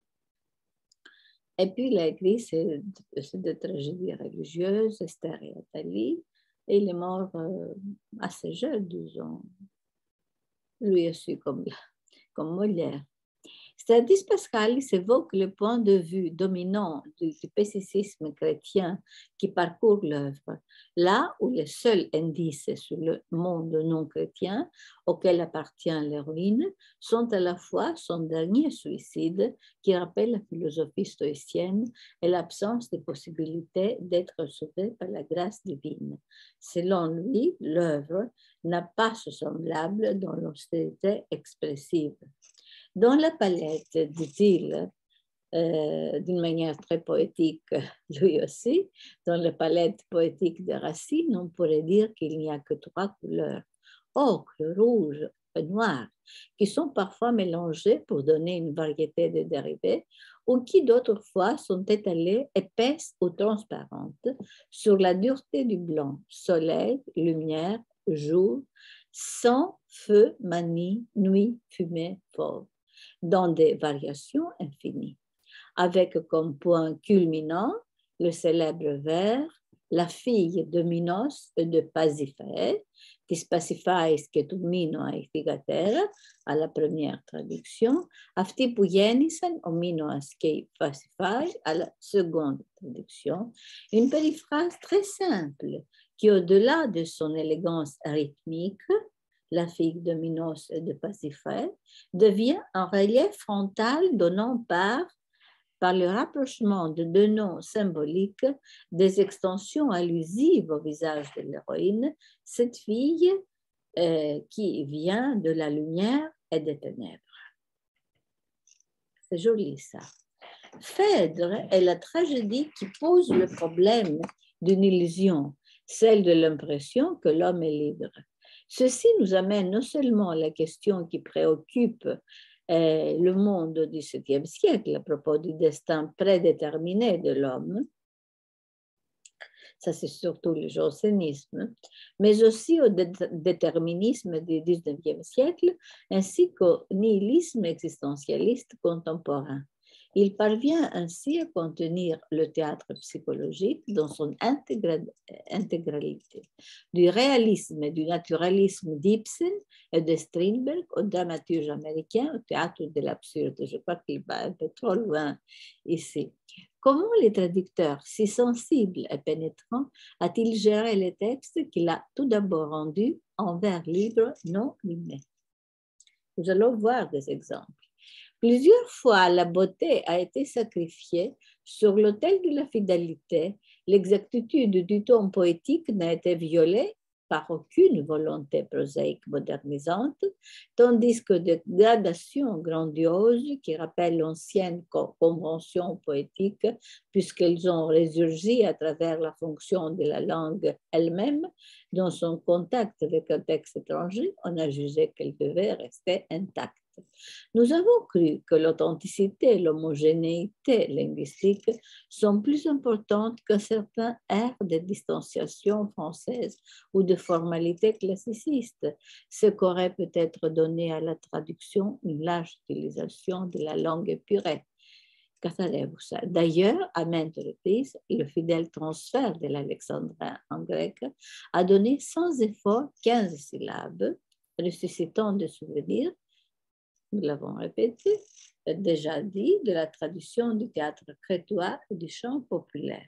A: Et puis il a écrit ces deux tragédies religieuses, Esther et Athalie, et il est mort assez jeune, disons, lui aussi comme Molière. Stratis Pascalis évoque le point de vue dominant du pessimisme chrétien qui parcourt l'œuvre, là où les seuls indices sur le monde non chrétien auquel appartient l'héroïne sont à la fois son dernier suicide qui rappelle la philosophie stoïcienne et l'absence de possibilité d'être sauvé par la grâce divine. Selon lui, l'œuvre n'a pas ce semblable dans l'austérité expressive. Dans la palette, dit-il, d'une manière très poétique, lui aussi, dans la palette poétique de Racine, on pourrait dire qu'il n'y a que 3 couleurs, ocre, rouge et noir, qui sont parfois mélangées pour donner une variété de dérivés, ou qui d'autres fois sont étalées épaisses ou transparentes sur la dureté du blanc, soleil, lumière, jour, sang, feu, manie, nuit, fumée, fauve, dans des variations infinies, avec comme point culminant le célèbre vers la fille de Minos et de Pasiphae, qui Pasiphae sketumino aifigater, à la première traduction, afti που γέννησαν ο Minos και Pasiphae, à la seconde traduction, une périphrase très simple qui, au-delà de son élégance rythmique, la fille de Minos et de Pasiphae, devient un relief frontal donnant par le rapprochement de 2 noms symboliques, des extensions allusives au visage de l'héroïne, cette fille qui vient de la lumière et des ténèbres. C'est joli ça. Phèdre est la tragédie qui pose le problème d'une illusion, celle de l'impression que l'homme est libre. Ceci nous amène non seulement à la question qui préoccupe le monde du XVIIe siècle à propos du destin prédéterminé de l'homme, ça c'est surtout le jansénisme, mais aussi au déterminisme du XIXe siècle, ainsi qu'au nihilisme existentialiste contemporain. Il parvient ainsi à contenir le théâtre psychologique dans son intégralité, du réalisme et du naturalisme d'Ibsen et de Strindberg au dramaturge américain, au théâtre de l'absurde. Je crois qu'il va un peu trop loin ici. Comment les traducteurs, si sensibles et pénétrants, a-t-il géré les textes qu'il a tout d'abord rendus en vers libres non rimés? Nous allons voir des exemples. Plusieurs fois, la beauté a été sacrifiée sur l'autel de la fidélité. L'exactitude du ton poétique n'a été violée par aucune volonté prosaïque modernisante, tandis que des gradations grandioses qui rappellent l'ancienne convention poétique, puisqu'elles ont résurgi à travers la fonction de la langue elle-même, dans son contact avec un texte étranger, on a jugé qu'elle devait rester intacte. Nous avons cru que l'authenticité et l'homogénéité linguistique sont plus importantes que certains airs de distanciation française ou de formalité classiciste, ce qu'aurait peut-être donné à la traduction une large utilisation de la langue épurée. D'ailleurs, à maintes reprises, le fidèle transfert de l'alexandrin en grec a donné sans effort 15 syllabes, ressuscitant des souvenirs, nous l'avons répété, déjà dit, de la tradition du théâtre crétois et du chant populaire.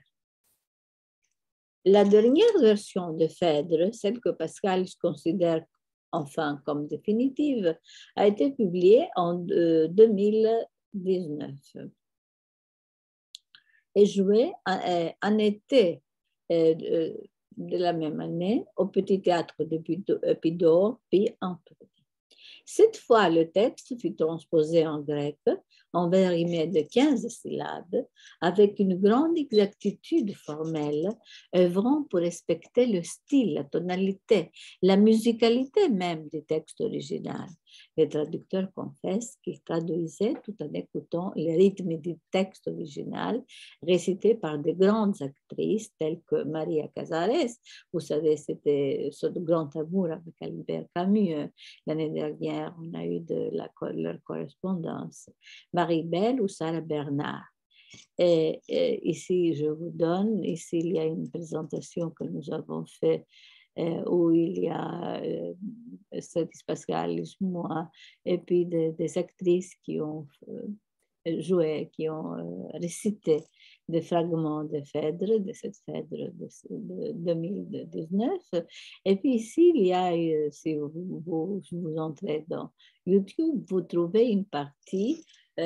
A: La dernière version de Phèdre, celle que Pascal considère enfin comme définitive, a été publiée en 2019 et jouée en été de la même année au Petit Théâtre d'Épidore, puis en Tours. Cette fois, le texte fut transposé en grec en vers rimés de 15 syllabes avec une grande exactitude formelle, œuvrant pour respecter le style, la tonalité, la musicalité même du texte original. Les traducteurs confessent qu'ils traduisaient tout en écoutant les rythmes du texte original récité par de grandes actrices telles que Maria Casares. Vous savez, c'était ce grand amour avec Albert Camus. L'année dernière, on a eu leur correspondance. Marie Belle ou Sarah Bernard. Et ici, je vous donne, ici, il y a une présentation que nous avons faite où il y a Stratis Pascalis, moi, et puis des actrices qui ont joué, qui ont récité des fragments de Phèdre, de cette Phèdre de 2019. Et puis ici, il y a, si vous entrez dans YouTube, vous trouvez une partie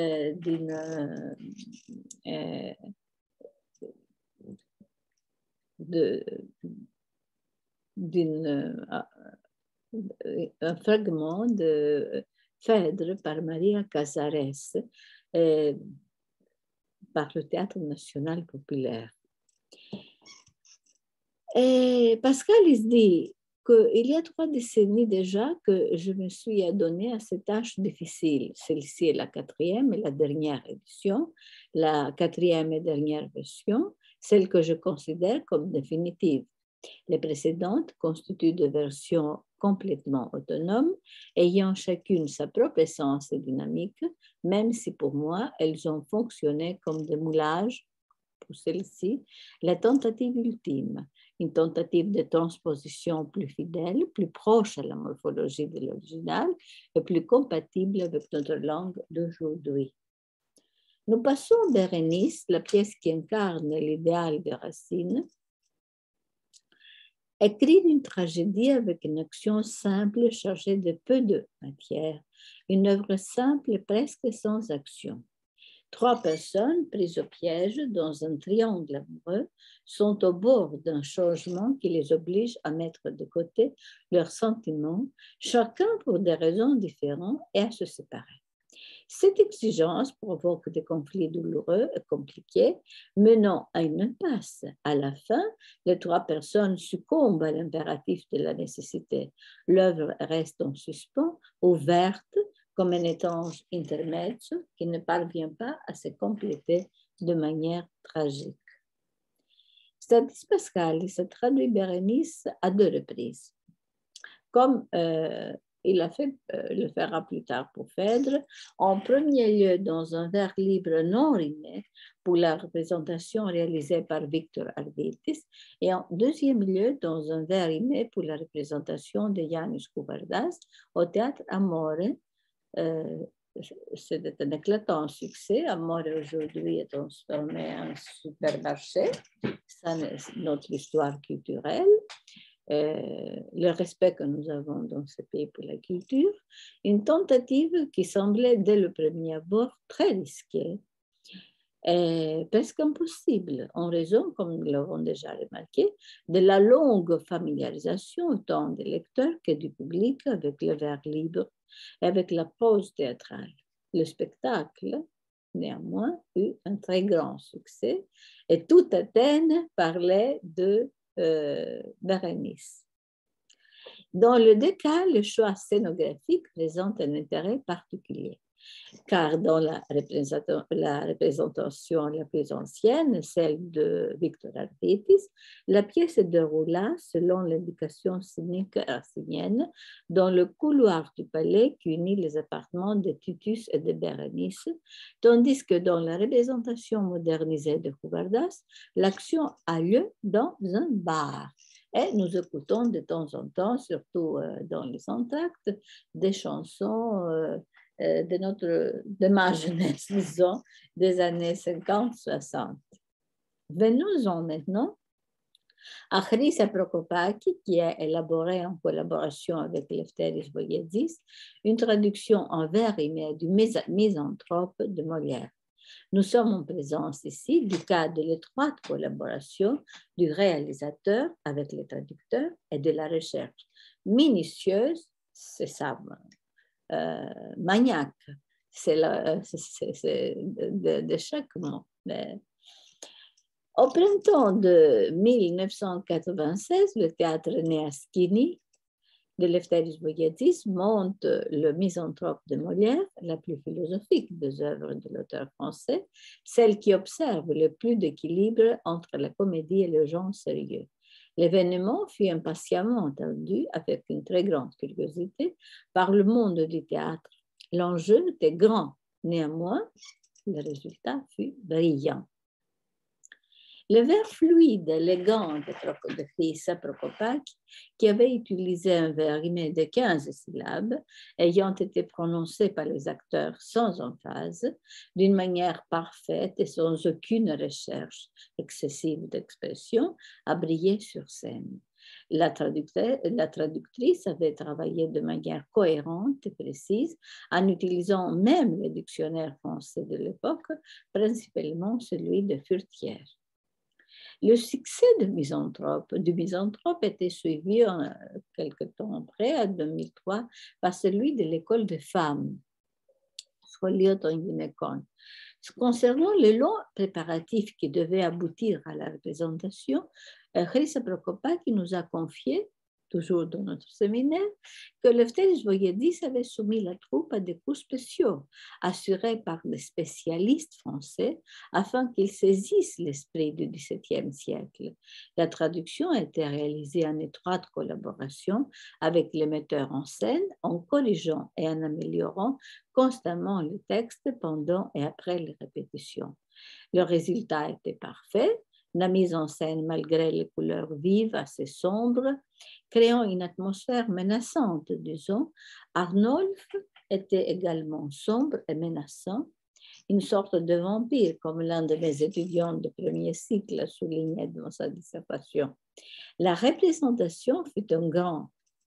A: un fragment de Phèdre par Maria Casares par le Théâtre national populaire. Et Pascal il dit qu'il y a 3 décennies déjà que je me suis adonnée à cette tâche difficile. Celle-ci est la 4e et la dernière édition, la 4e et dernière version, celle que je considère comme définitive. Les précédentes constituent des versions complètement autonomes, ayant chacune sa propre essence et dynamique, même si pour moi, elles ont fonctionné comme des moulages, pour celle-ci, la tentative ultime, une tentative de transposition plus fidèle, plus proche à la morphologie de l'original et plus compatible avec notre langue d'aujourd'hui. Nous passons Bérénice, la pièce qui incarne l'idéal de Racine, écrit une tragédie avec une action simple chargée de peu de matière, une œuvre simple presque sans action. 3 personnes prises au piège dans un triangle amoureux sont au bord d'un changement qui les oblige à mettre de côté leurs sentiments, chacun pour des raisons différentes, et à se séparer. Cette exigence provoque des conflits douloureux et compliqués, menant à une impasse. À la fin, les trois personnes succombent à l'impératif de la nécessité. L'œuvre reste en suspens, ouverte, comme un étanche intermède qui ne parvient pas à se compléter de manière tragique. Stathis Pascalis a traduit Bérénice à 2 reprises. Comme il a fait le fera plus tard pour Phèdre, en premier lieu dans un vers libre non rimé pour la représentation réalisée par Victor Ardeitis, et en deuxième lieu dans un vers rimé pour la représentation de János Kouvardas au théâtre Amore. C'est un éclatant succès. Amore aujourd'hui est transformé en supermarché. Ça, c'est notre histoire culturelle. Le respect que nous avons dans ce pays pour la culture, une tentative qui semblait dès le premier abord très risquée et presque impossible en raison, comme nous l'avons déjà remarqué, de la longue familiarisation tant des lecteurs que du public avec le vers libre et avec la prose théâtrale. Le spectacle, néanmoins, eut un très grand succès et toute Athènes parlait de Bérénice. Dans le deux cas, le choix scénographique présente un intérêt particulier, car dans la représentation la plus ancienne, celle de Victor Ardeitis, la pièce se déroula selon l'indication scénique racinienne dans le couloir du palais qui unit les appartements de Titus et de Bérénice, tandis que dans la représentation modernisée de Kouvardas, l'action a lieu dans un bar. Et nous écoutons de temps en temps, surtout dans les entr'actes, des chansons de ma jeunesse, disons, des années 50-60. Venons-en maintenant à Chryssa Prokopaki, qui a élaboré en collaboration avec Lefteris Voyadis une traduction en vers rimé du Misanthrope de Molière. Nous sommes en présence ici du cas de l'étroite collaboration du réalisateur avec les traducteurs et de la recherche minutieuse, c'est ça, maniaque, c'est de chaque mot. Au printemps de 1996, le théâtre Neaschini de Lefteris Voyadis monte le Misanthrope de Molière, la plus philosophique des œuvres de l'auteur français, celle qui observe le plus d'équilibre entre la comédie et le genre sérieux. L'événement fut impatiemment attendu avec une très grande curiosité par le monde du théâtre. L'enjeu était grand, néanmoins, le résultat fut brillant. Le vers fluide, élégant de Chryssa Prokopaki, qui avait utilisé un vers rimé de 15 syllabes, ayant été prononcé par les acteurs sans emphase, d'une manière parfaite et sans aucune recherche excessive d'expression, a brillé sur scène. La traductrice avait travaillé de manière cohérente et précise en utilisant même le dictionnaire français de l'époque, principalement celui de Furetière. Le succès du Misanthrope était suivi quelque temps après, en 2003, par celui de l'école des femmes, Scholiot Gynekon. Concernant le long préparatif qui devait aboutir à la représentation, Chryssa Prokopaki nous a confié, toujours dans notre séminaire, que Lefteris Voyadis avait soumis la troupe à des cours spéciaux, assurés par des spécialistes français, afin qu'ils saisissent l'esprit du XVIIe siècle. La traduction a été réalisée en étroite collaboration avec les metteurs en scène, en corrigeant et en améliorant constamment le texte pendant et après les répétitions. Le résultat était parfait. La mise en scène, malgré les couleurs vives, assez sombres, créant une atmosphère menaçante, disons. Arnolphe était également sombre et menaçant, une sorte de vampire, comme l'un de mes étudiants de premier cycle a souligné dans sa dissertation. La représentation fut un grand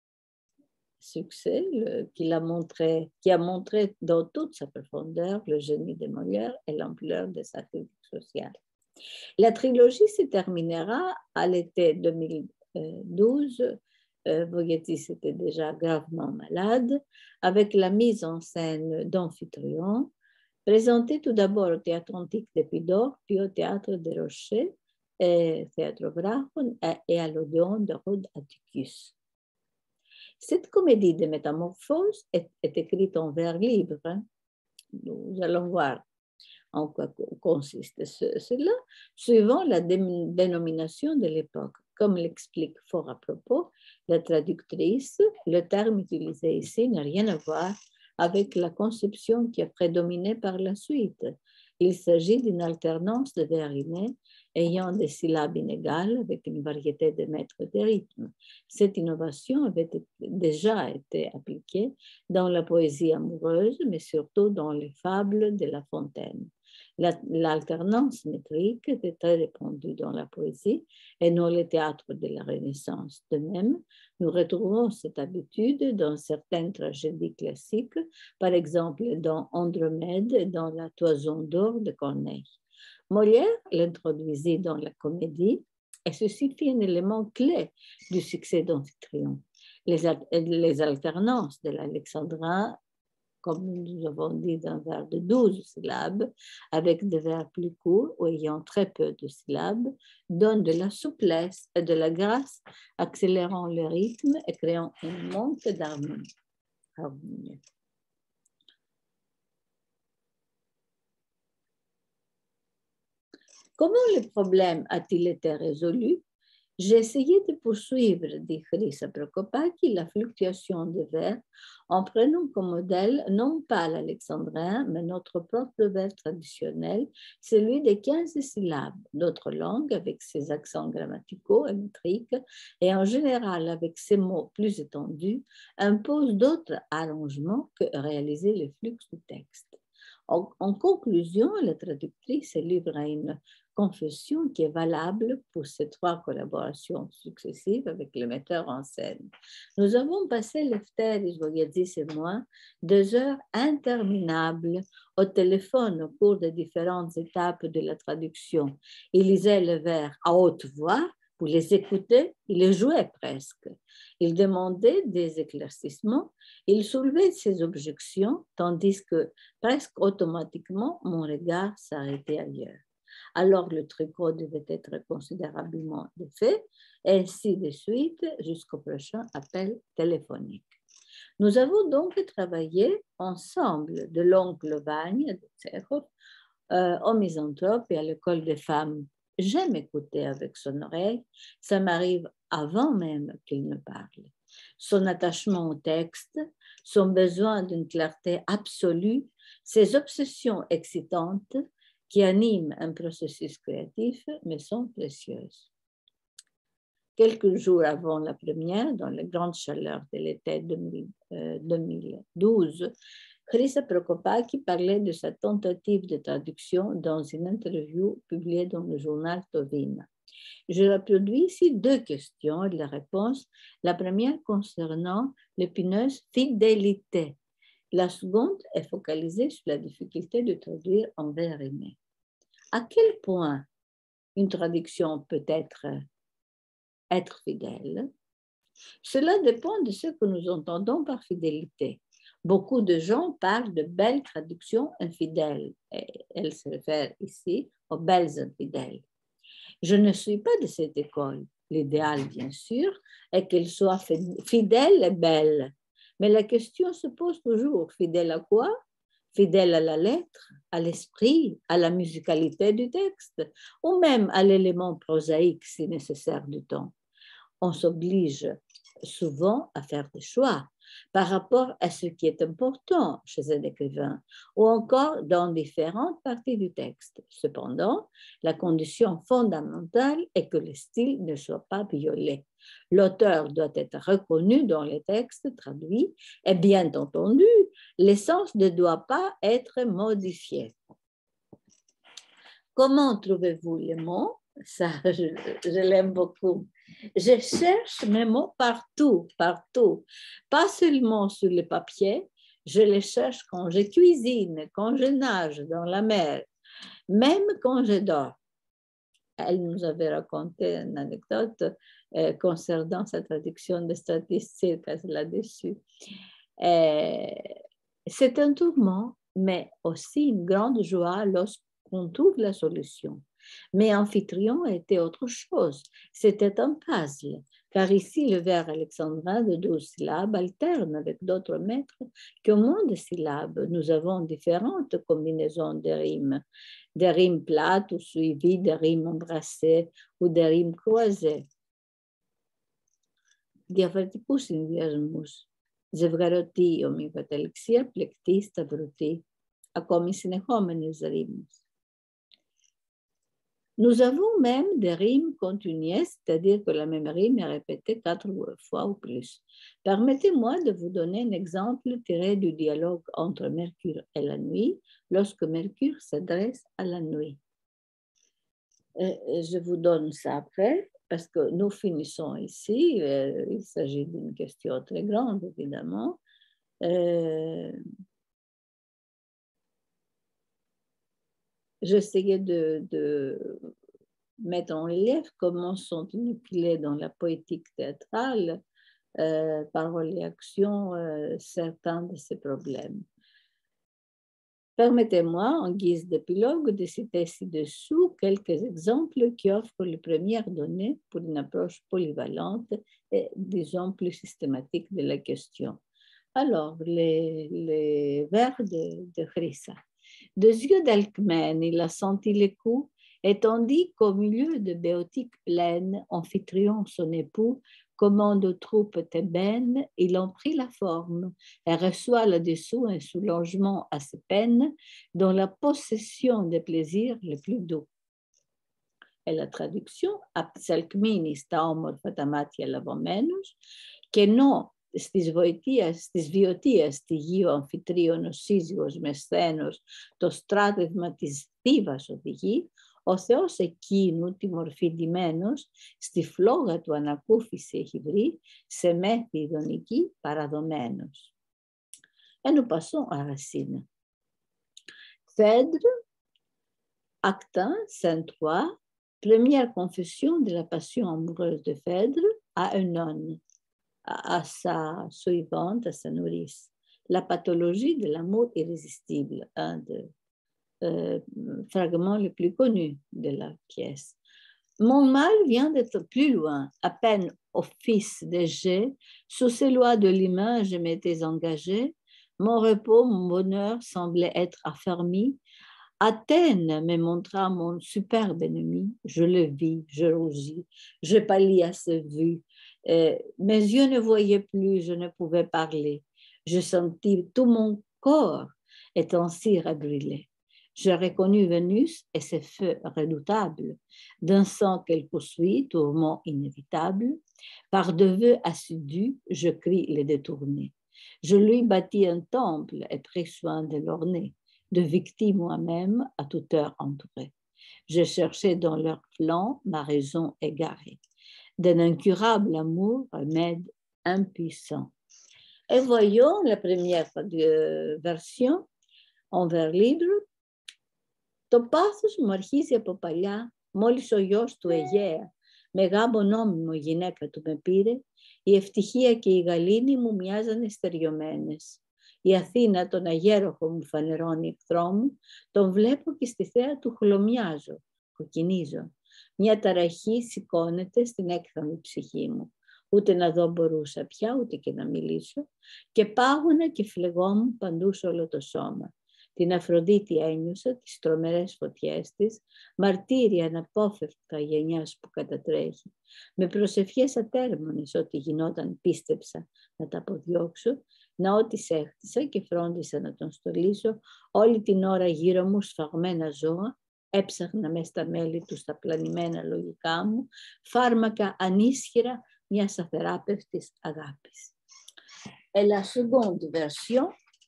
A: succès qui a montré dans toute sa profondeur le génie de Molière et l'ampleur de sa critique sociale. La trilogie se terminera à l'été 2012 Voghiatis était déjà gravement malade, avec la mise en scène d'Amphitryon, présenté tout d'abord au Théâtre Antique d'Épidore, puis au Théâtre des Rochers, Théâtre Grahon et à l'Odéon de Rhodes Atticus. Cette comédie de métamorphose est écrite en vers libre. Nous allons voir en quoi consiste cela, suivant la dénomination de l'époque. Comme l'explique fort à propos la traductrice, le terme utilisé ici n'a rien à voir avec la conception qui a prédominé par la suite. Il s'agit d'une alternance de vers rimés ayant des syllabes inégales avec une variété de mètres de rythme. Cette innovation avait déjà été appliquée dans la poésie amoureuse, mais surtout dans les fables de La Fontaine. L'alternance métrique était très répandue dans la poésie et dans les théâtres de la Renaissance. De même, nous retrouvons cette habitude dans certaines tragédies classiques, par exemple dans Andromède et dans La Toison d'or de Corneille. Molière l'introduisit dans la comédie et ceci fit un élément clé du succès d'Amphitryon. Les alternances de l'alexandrin, comme nous avons dit, d'un vers de 12 syllabes, avec des vers plus courts ou ayant très peu de syllabes, donnent de la souplesse et de la grâce, accélérant le rythme et créant une montée d'harmonie. Comment le problème a-t-il été résolu? J'ai essayé de poursuivre, dit Chrissa Prokopaki, la fluctuation de vers en prenant comme modèle non pas l'alexandrin, mais notre propre vers traditionnel, celui des 15 syllabes. D'autres langues, avec ses accents grammaticaux et métriques, et en général avec ses mots plus étendus, imposent d'autres arrangements que réaliser le flux du texte. En conclusion, la traductrice livre à une confession qui est valable pour ces 3 collaborations successives avec le metteur en scène. Nous avons passé, Lefteris, Voghiatis et moi, 2 heures interminables au téléphone au cours des différentes étapes de la traduction. Il lisait les vers à haute voix, pour les écouter, il les jouait presque. Il demandait des éclaircissements, il soulevait ses objections, tandis que presque automatiquement, mon regard s'arrêtait ailleurs. Alors le tricot devait être considérablement défait, et ainsi de suite jusqu'au prochain appel téléphonique. Nous avons donc travaillé ensemble de l'oncle Vagne de Tchekhov au Misanthrope et à l'école des femmes. J'aime écouter avec son oreille, ça m'arrive avant même qu'il ne parle. Son attachement au texte, son besoin d'une clarté absolue, ses obsessions excitantes qui animent un processus créatif me sont précieuses. Quelques jours avant la première, dans les grandes chaleurs de l'été 2012, Chrissa Prokopaki parlait de sa tentative de traduction dans une interview publiée dans le journal Tovina. Je reproduis ici 2 questions et la réponse. La première concernant l'épineuse fidélité. La seconde est focalisée sur la difficulté de traduire en vers rimés. À quel point une traduction peut être fidèle? Cela dépend de ce que nous entendons par fidélité. Beaucoup de gens parlent de belles traductions infidèles. Et elles se réfèrent ici aux belles infidèles. Je ne suis pas de cette école. L'idéal, bien sûr, est qu'elle soit fidèle et belle. Mais la question se pose toujours, fidèle à quoi? Fidèle à la lettre, à l'esprit, à la musicalité du texte, ou même à l'élément prosaïque si nécessaire du temps. On s'oblige souvent à faire des choix par rapport à ce qui est important chez un écrivain ou encore dans différentes parties du texte. Cependant, la condition fondamentale est que le style ne soit pas violé. L'auteur doit être reconnu dans les textes traduits et bien entendu, l'essence ne doit pas être modifiée. Comment trouvez-vous les mots? Ça, je l'aime beaucoup. Je cherche mes mots partout, partout. Pas seulement sur le papier, je les cherche quand je cuisine, quand je nage dans la mer, même quand je dors. elle nous avait raconté une anecdote concernant sa traduction de Stratis Circas là-dessus. C'est un tourment, mais aussi une grande joie lorsqu'on trouve la solution. Mais Amphitryon était autre chose, c'était un puzzle, car ici le vers alexandrin de 12 syllabes alterne avec d'autres maîtres qui ont moins de syllabes. Nous avons différentes combinaisons de rimes, des rimes plates ou suivies, des rimes embrassées ou des rimes croisées. Διαφορετικούς συνδυασμούς, ζευγαρωτή, ομοιοκαταληξία, πλεκτή, σταυρωτή, ακόμη συνεχόμενες ρήμες. Nous avons même des rimes continuées, c'est-à-dire que la même rime est répétée 4 fois ou plus. Permettez-moi de vous donner un exemple tiré du dialogue entre Mercure et la nuit, lorsque Mercure s'adresse à la nuit. Je vous donne ça après, parce que nous finissons ici. Il s'agit d'une question très grande, évidemment. J'essayais de mettre en relief comment sont nucléés dans la poétique théâtrale, paroles et actions, certains de ces problèmes. Permettez-moi, en guise d'épilogue, de citer ci-dessous quelques exemples qui offrent les premières données pour une approche polyvalente et, disons, plus systématique de la question. Alors, les vers de Chrysa. Deux yeux d'Alcmène, il a senti les coups, et tandis qu'au milieu de Béotique plaine, Amphitryon, son époux, commande troupes thébaines, il en prit la forme et reçoit là-dessous un soulagement à ses peines, dans la possession des plaisirs les plus doux. Et la traduction, «Απτυσαλκμήνης τα όμορφα τα μάτια λαβωμένους, και ενώ στις βιωτίας τη γη ο Αμφιτρίων ο σύζυγος με σθένος το στράτευμα της Θήβας οδηγεί, ο Θεός εκείνου τη μορφή ντυμένος στη φλόγα του ανακούφιση έχει βρει σε μέθη ειδονική παραδομένος. Et nous passons à Racine. Phèdre, acte 1, scène 3, première confession de la passion amoureuse de Phèdre à Œnone, à sa suivante, à sa nourrice. La pathologie de l'amour irrésistible, un des fragments les plus connus de la pièce. Mon mal vient d'être plus loin, à peine au fils des jets, sous ces lois de l'humain je m'étais engagée, mon repos, mon bonheur semblait être affermi. Athènes me montra mon superbe ennemi, je le vis, je rougis, je pâlis à cette vue. Mes yeux ne voyaient plus, je ne pouvais parler. Je sentis tout mon corps étant si brûlé. Je reconnus Vénus et ses feux redoutables, d'un sang qu'elle poursuit, tourment inévitable. Par de vœux assidus, je crie les détournés. Je lui bâtis un temple et pris soin de l'orner, de victimes moi-même à toute heure entourée. Je cherchais dans leurs flancs ma raison égarée. D'un incurable amour, remède impuissant. Et voyons la première version en vers libre. Το πάθος μου αρχίζει από παλιά, μόλις ο γιος του Αιγαία, με γάμπο νόμιμο γυναίκα του με πήρε, η ευτυχία και η γαλήνη μου μοιάζανε στεριωμένες. Η Αθήνα τον αγέροχο μου φανερώνει εχθρό μου, τον βλέπω και στη θέα του χλωμιάζω, κοκκινίζω. Μια ταραχή σηκώνεται στην έκθαμη ψυχή μου. Ούτε να δω μπορούσα πια, ούτε και να μιλήσω, και πάγωνα και φλεγόμουν παντού σε όλο το σώμα. Την Αφροδίτη ένιωσα, τις τρομερές φωτιές της, μαρτύρια αναπόφευκτα γενιάς που κατατρέχει. Με προσευχές ατέρμονες ό,τι γινόταν πίστεψα να τα αποδιώξω, να ό,τι έχτισα και φρόντισα να τον στολίσω, όλη την ώρα γύρω μου σφαγμένα ζώα, έψαχνα μες στα μέλη του στα πλανημένα λογικά μου, φάρμακα ανίσχυρα μιας αθεράπευτης αγάπης. Et la seconde version,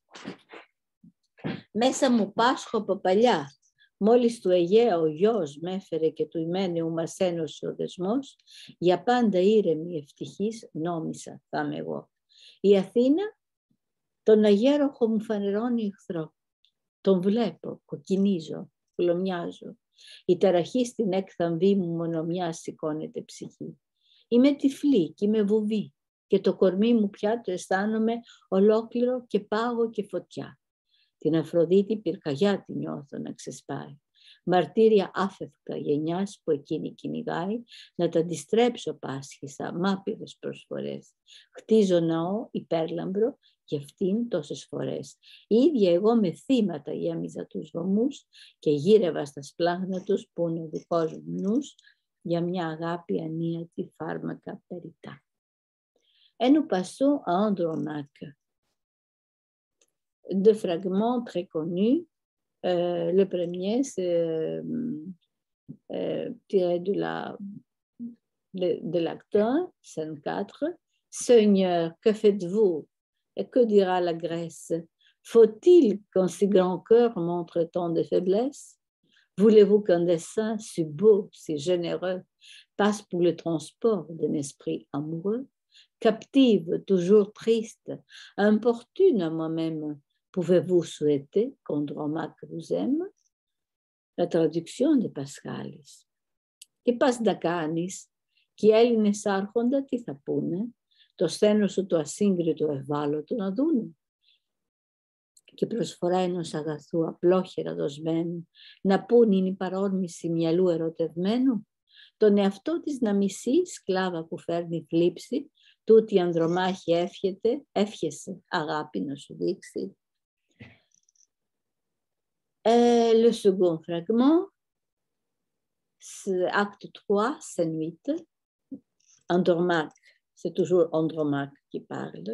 A: μέσα μου πάσχω από παλιά. Μόλις του Αιγαία ο γιος μ' έφερε και του Ημένεου μας ένωσε ο δεσμός, για πάντα ήρεμη ευτυχής νόμισα θα είμαι εγώ. Η Αθήνα τον αγέροχο μου φανερώνει εχθρό. Τον βλέπω, κοκκινίζω, χλωμιάζω. Η ταραχή στην έκθαμβή μου μονομιά σηκώνεται ψυχή. Είμαι τυφλή και είμαι βουβή και το κορμί μου πια το αισθάνομαι ολόκληρο και πάγο και φωτιά. Την Αφροδίτη πυρκαγιά τη νιώθω να ξεσπάει. Μαρτύρια άφευκα γενιάς που εκείνη κυνηγάει, να τα αντιστρέψω πάσχησα μάπηρες προσφορές. Χτίζω ναό υπέρλαμπρο και αυτήν τόσες φορές. Η ίδια εγώ με θύματα γέμιζα τους βωμούς και γύρευα στα σπλάχνα τους που είναι ο δικός μου νους για μια αγάπη ανίατη φάρμακα περιτά. Et nous passons à Andromaque. Deux fragments très connus. Le premier, c'est tiré de l'acte 1, scène 4. Seigneur, que faites-vous? Et que dira la Grèce? Faut-il qu'un si grand cœur montre tant de faiblesse? Voulez-vous qu'un dessein si beau, si généreux, passe pour le transport d'un esprit amoureux? Captive, toujours triste, importune à moi-même, pouvez-vous souhaiter qu'Andromaque vous aime? La traduction de Paschalis. Τι πας να κάνεις, και οι Έλληνες άρχοντα τι θα πούνε, το σθένος σου το ασύγκριτο ευάλωτο να δούνε. Και προσφορά ενός αγαθού απλόχερα δοσμένου, να πούν είναι η παρόρμηση μυαλού ερωτευμένου, τον εαυτό της να μισεί σκλάβα που φέρνει θλίψη, τούτη η Ανδρομάχη εύχεσαι αγάπη να σου δείξει. Le second fragment, c'est acte 3, scène 8. Andromaque, c'est toujours Andromaque qui parle.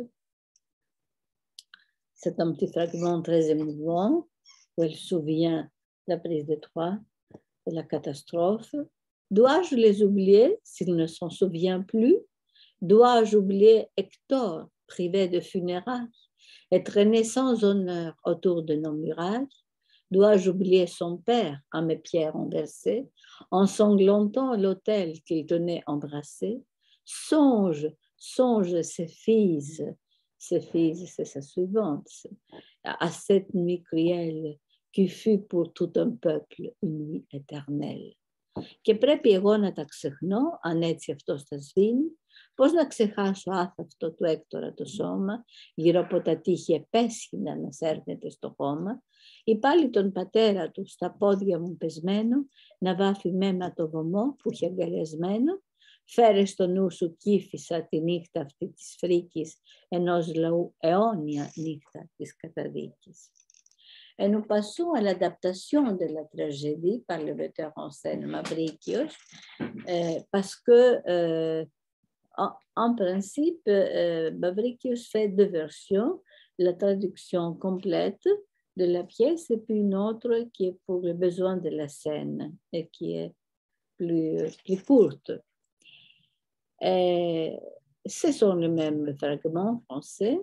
A: C'est un petit fragment très émouvant où elle souvient la prise de Troie et la catastrophe. Dois-je les oublier s'il ne s'en souvient plus? Dois-je oublier Hector, privé de funérailles, et traîné sans honneur autour de nos murailles? Dois-je oublier son père à mes pierres renversées, ensanglantant l'autel qu'il tenait embrassé? Songe, songe ses filles, c'est sa suivante, à cette nuit cruelle qui fut pour tout un peuple une nuit éternelle. Και πρέπει εγώ να τα ξεχνώ, αν έτσι αυτό στα σβήνει, πώς να ξεχάσω άθαυτο του Έκτορα το σώμα, γύρω από τα τείχη επέσχυνα να σέρνεται στο χώμα, ή πάλι τον πατέρα του στα πόδια μου πεσμένο, να βάφει μένα το βωμό που είχε αγκαλιασμένο, φέρε στο νου σου κύφισα τη νύχτα αυτή της φρίκης, ενός λαού αιώνια νύχτα της καταδίκης. Et nous passons à l'adaptation de la tragédie par le metteur en scène Mavrikios, parce que, en principe, Mavrikios fait deux versions, la traduction complète de la pièce et puis une autre qui est pour le besoin de la scène et qui est plus courte. Et ce sont les mêmes fragments français.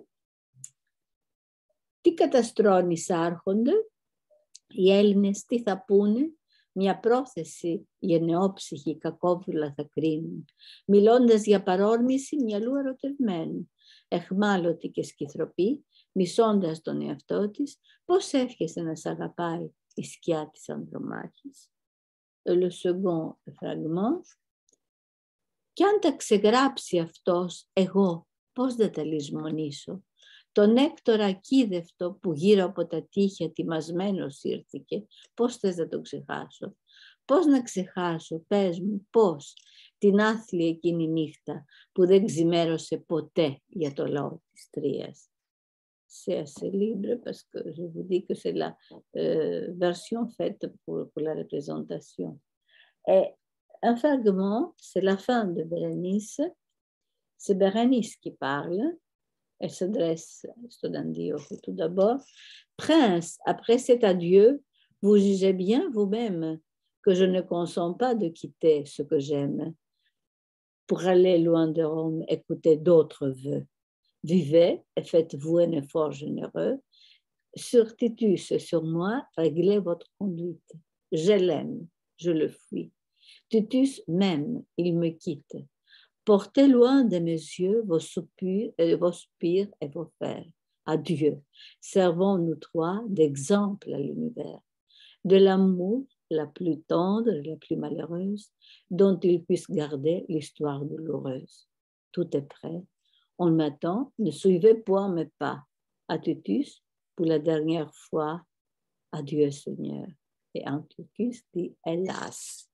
A: Τι καταστρώνεις άρχοντε, οι Έλληνες τι θα πούνε, μια πρόθεση γενναιόψυχη κακόβουλα θα κρίνουν, μιλώντας για παρόρμηση μυαλού ερωτευμένου, εχμάλωτη και σκυθροπή, μισώντας τον εαυτό της, πώς εύχεσαι να σ' αγαπάει η σκιά της Ανδρομάχης. Le second fragment. Κι αν τα ξεγράψει αυτός, εγώ πώς δεν τα λησμονήσω. Τον Έκτορα ακίδευτο που γύρω από τα τείχη ετοιμασμένος ήρθηκε, πώς θες να τον ξεχάσω. Πώς να ξεχάσω, πες μου, πώς, την άθλια εκείνη νύχτα που δεν ξημέρωσε ποτέ για το λαό της Τρίας. C'est assez libre parce que je vous dis que c'est la version faite pour la représentation. Et un fragment, c'est la fin de Bérénice. C'est Bérénice qui parle. Elle s'adresse στον Αντίοχο tout d'abord. Prince, après cet adieu, vous jugez bien vous-même que je ne consens pas de quitter ce que j'aime pour aller loin de Rome, écouter d'autres vœux. Vivez et faites-vous un effort généreux. Sur Titus et sur moi, réglez votre conduite. Je l'aime, je le fuis. Titus m'aime, il me quitte. Portez loin de mes yeux vos soupirs et vos fers. Adieu. Servons-nous trois d'exemple à l'univers. De l'amour, la plus tendre, la plus malheureuse, dont il puisse garder l'histoire douloureuse. Tout est prêt. On m'attend, ne suivez point mes pas. À Titus, pour la dernière fois, adieu Seigneur. Et Antiochus dit, hélas.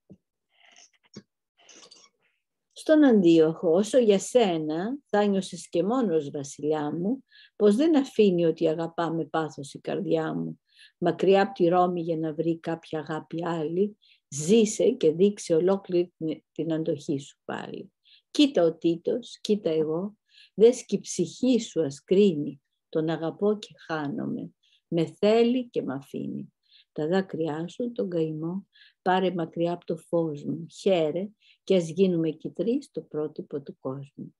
A: Στον Αντίοχο, όσο για σένα θα ένιωσες και μόνος βασιλιά μου, πως δεν αφήνει ότι αγαπά με πάθος η καρδιά μου, μακριά από τη Ρώμη για να βρει κάποια αγάπη άλλη, ζήσε και δείξε ολόκληρη την αντοχή σου πάλι. Κοίτα ο Τίτος, κοίτα εγώ, δες και η ψυχή σου ας κρίνει, τον αγαπώ και χάνομαι, με θέλει και μ' αφήνει. Τα δάκρυά σου, τον καημό, πάρε μακριά από το φως μου, χαίρε και ας γίνουμε κι οι τρεις στο πρότυπο του κόσμου.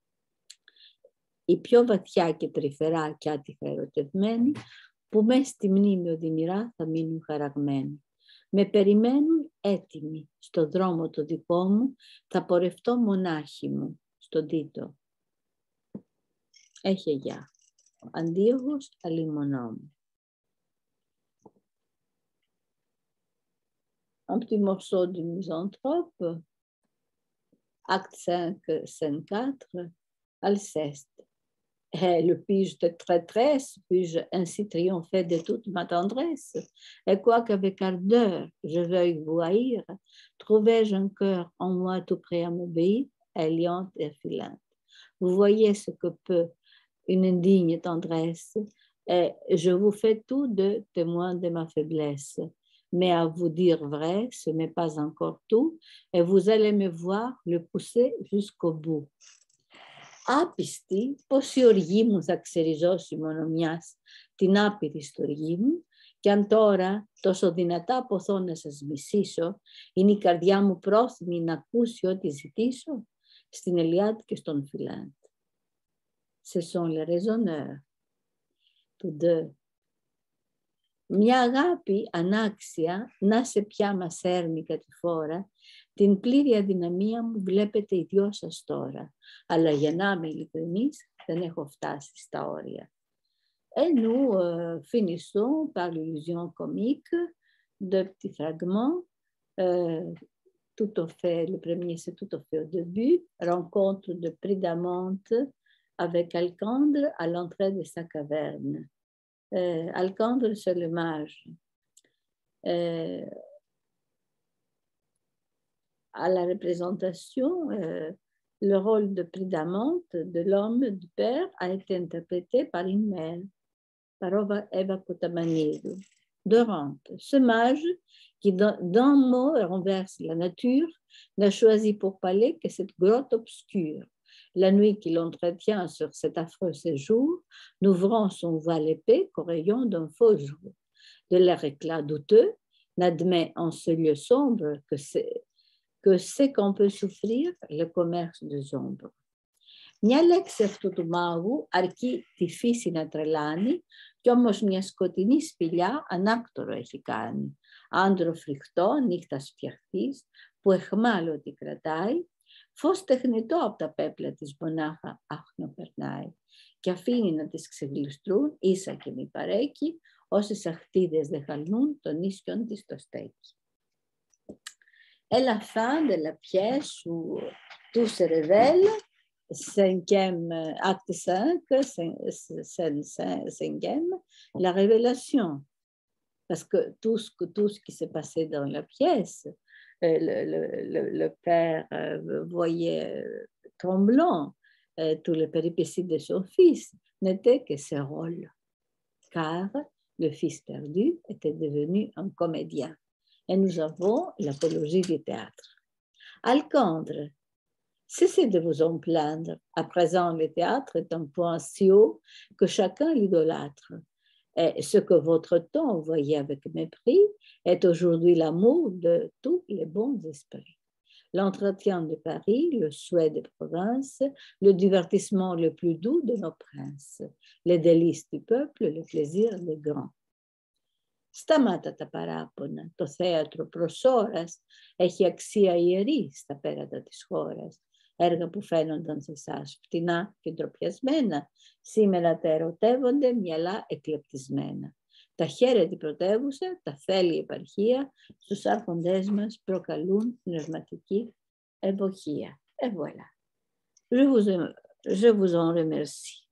A: Οι πιο βαθιά και τρυφερά και άτυχα ερωτευμένοι, που μέσα στη μνήμη οδυνηρά θα μείνουν χαραγμένοι. Με περιμένουν έτοιμοι, στο δρόμο το δικό μου, θα πορευτώ μονάχη μου, στον Τίτο. Έχει γεια. Αντίοχος αλίμονό μου. Un petit morceau du Misanthrope, acte 5, scène 4, Alceste. Le puis-je de traîtresse, puis-je ainsi triompher de toute ma tendresse? Et quoi qu'avec ardeur je veuille vous haïr, trouvais-je un cœur en moi tout prêt à m'obéir, ayant et filante. Vous voyez ce que peut une indigne tendresse, et je vous fais tous deux témoins de ma faiblesse. Mais à vous dire vrai, ce n'est pas encore tout, et vous allez me voir le pousser jusqu'au bout. Άπιστη, πως η οργή μου θα ξεριζώσει μόνο μιας την άπειρη στοργή μου, και αν τώρα τόσο δυνατά ποθώ να σας μισήσω, είναι η καρδιά μου πρόθυμη να ακούσει ό,τι ζητήσω, στην Ελιάτ και στον Φιλάντ. Ce sont les raisonneurs, tous deux. Μια αγάπη ανάξια, να σε πια μας έρνει κατηφόρα, την πλήρη αδυναμία μου βλέπετε οι δυο σας τώρα. Αλλά για να είμαι ειλικρινής, δεν έχω φτάσει στα όρια. Et nous finissons par l'illusion comique de petits fragments. Tout au fait, le premier, c'est tout au fait au début. Rencontre de Pridamante avec Alcandre à l'entrée de sa caverne. Alcandre, c'est le mage. À la représentation, le rôle de Pridamante, de l'homme, du père, a été interprété par une mère, par Eva Kotamanidou. Dorante, ce mage qui d'un mot renverse la nature, n'a choisi pour palais que cette grotte obscure. La nuit qu'il entretient sur cet affreux séjour, n'ouvrant son voile épais qu'au rayon d'un faux jour. De leur éclat douteux, n'admet en ce lieu sombre que c'est qu'on peut souffrir le commerce des ombres. Μια λέξη αυτού του μάγου αρκεί τη φύση να τρελάνει, κι όμως μια σκοτεινή σπηλιά ανάκτορο έχει κάνει. Άντρο φρικτό, νύχτας φτιαχτής, που εχμάλωτη κρατάει, φως τεχνητό από τα πέπλα της μονάχα άχνο περνάει και αφήνει να τις ξεγλιστρούν ίσα και μη παρέκει, όσες αχτίδες δεν χαλνούν των ίσιων της το στέκει. Et la fin de la pièce où tout se révèle, acte 5, scène 5e, la révélation. Parce que tout ce qui s'est passé dans la pièce, le père voyait tremblant tous les péripéties de son fils, n'était que ses rôles, car le fils perdu était devenu un comédien. Et nous avons l'apologie du théâtre. Alcandre, cessez de vous en plaindre. À présent, le théâtre est un point si haut que chacun l'idolâtre. Et ce que votre temps voyait avec mépris est aujourd'hui l'amour de tous les bons esprits. L'entretien de Paris, le souhait des provinces, le divertissement le plus doux de nos princes, les délices du peuple, le plaisir des grands. Σταμάτα τα παράπονα, το θέατρο προς ώρας έχει αξία ιερή στα πέρατα της χώρας. Έργα που φαίνονταν σε εσάς φτηνά και ντροπιασμένα, σήμερα τα ερωτεύονται μυαλά εκλεπτισμένα. Τα χέρια πρωτεύουσα, τα θέλει η επαρχία, στους άρχοντές μας προκαλούν πνευματική εμποχία. Et voilà. Je vous en remercie.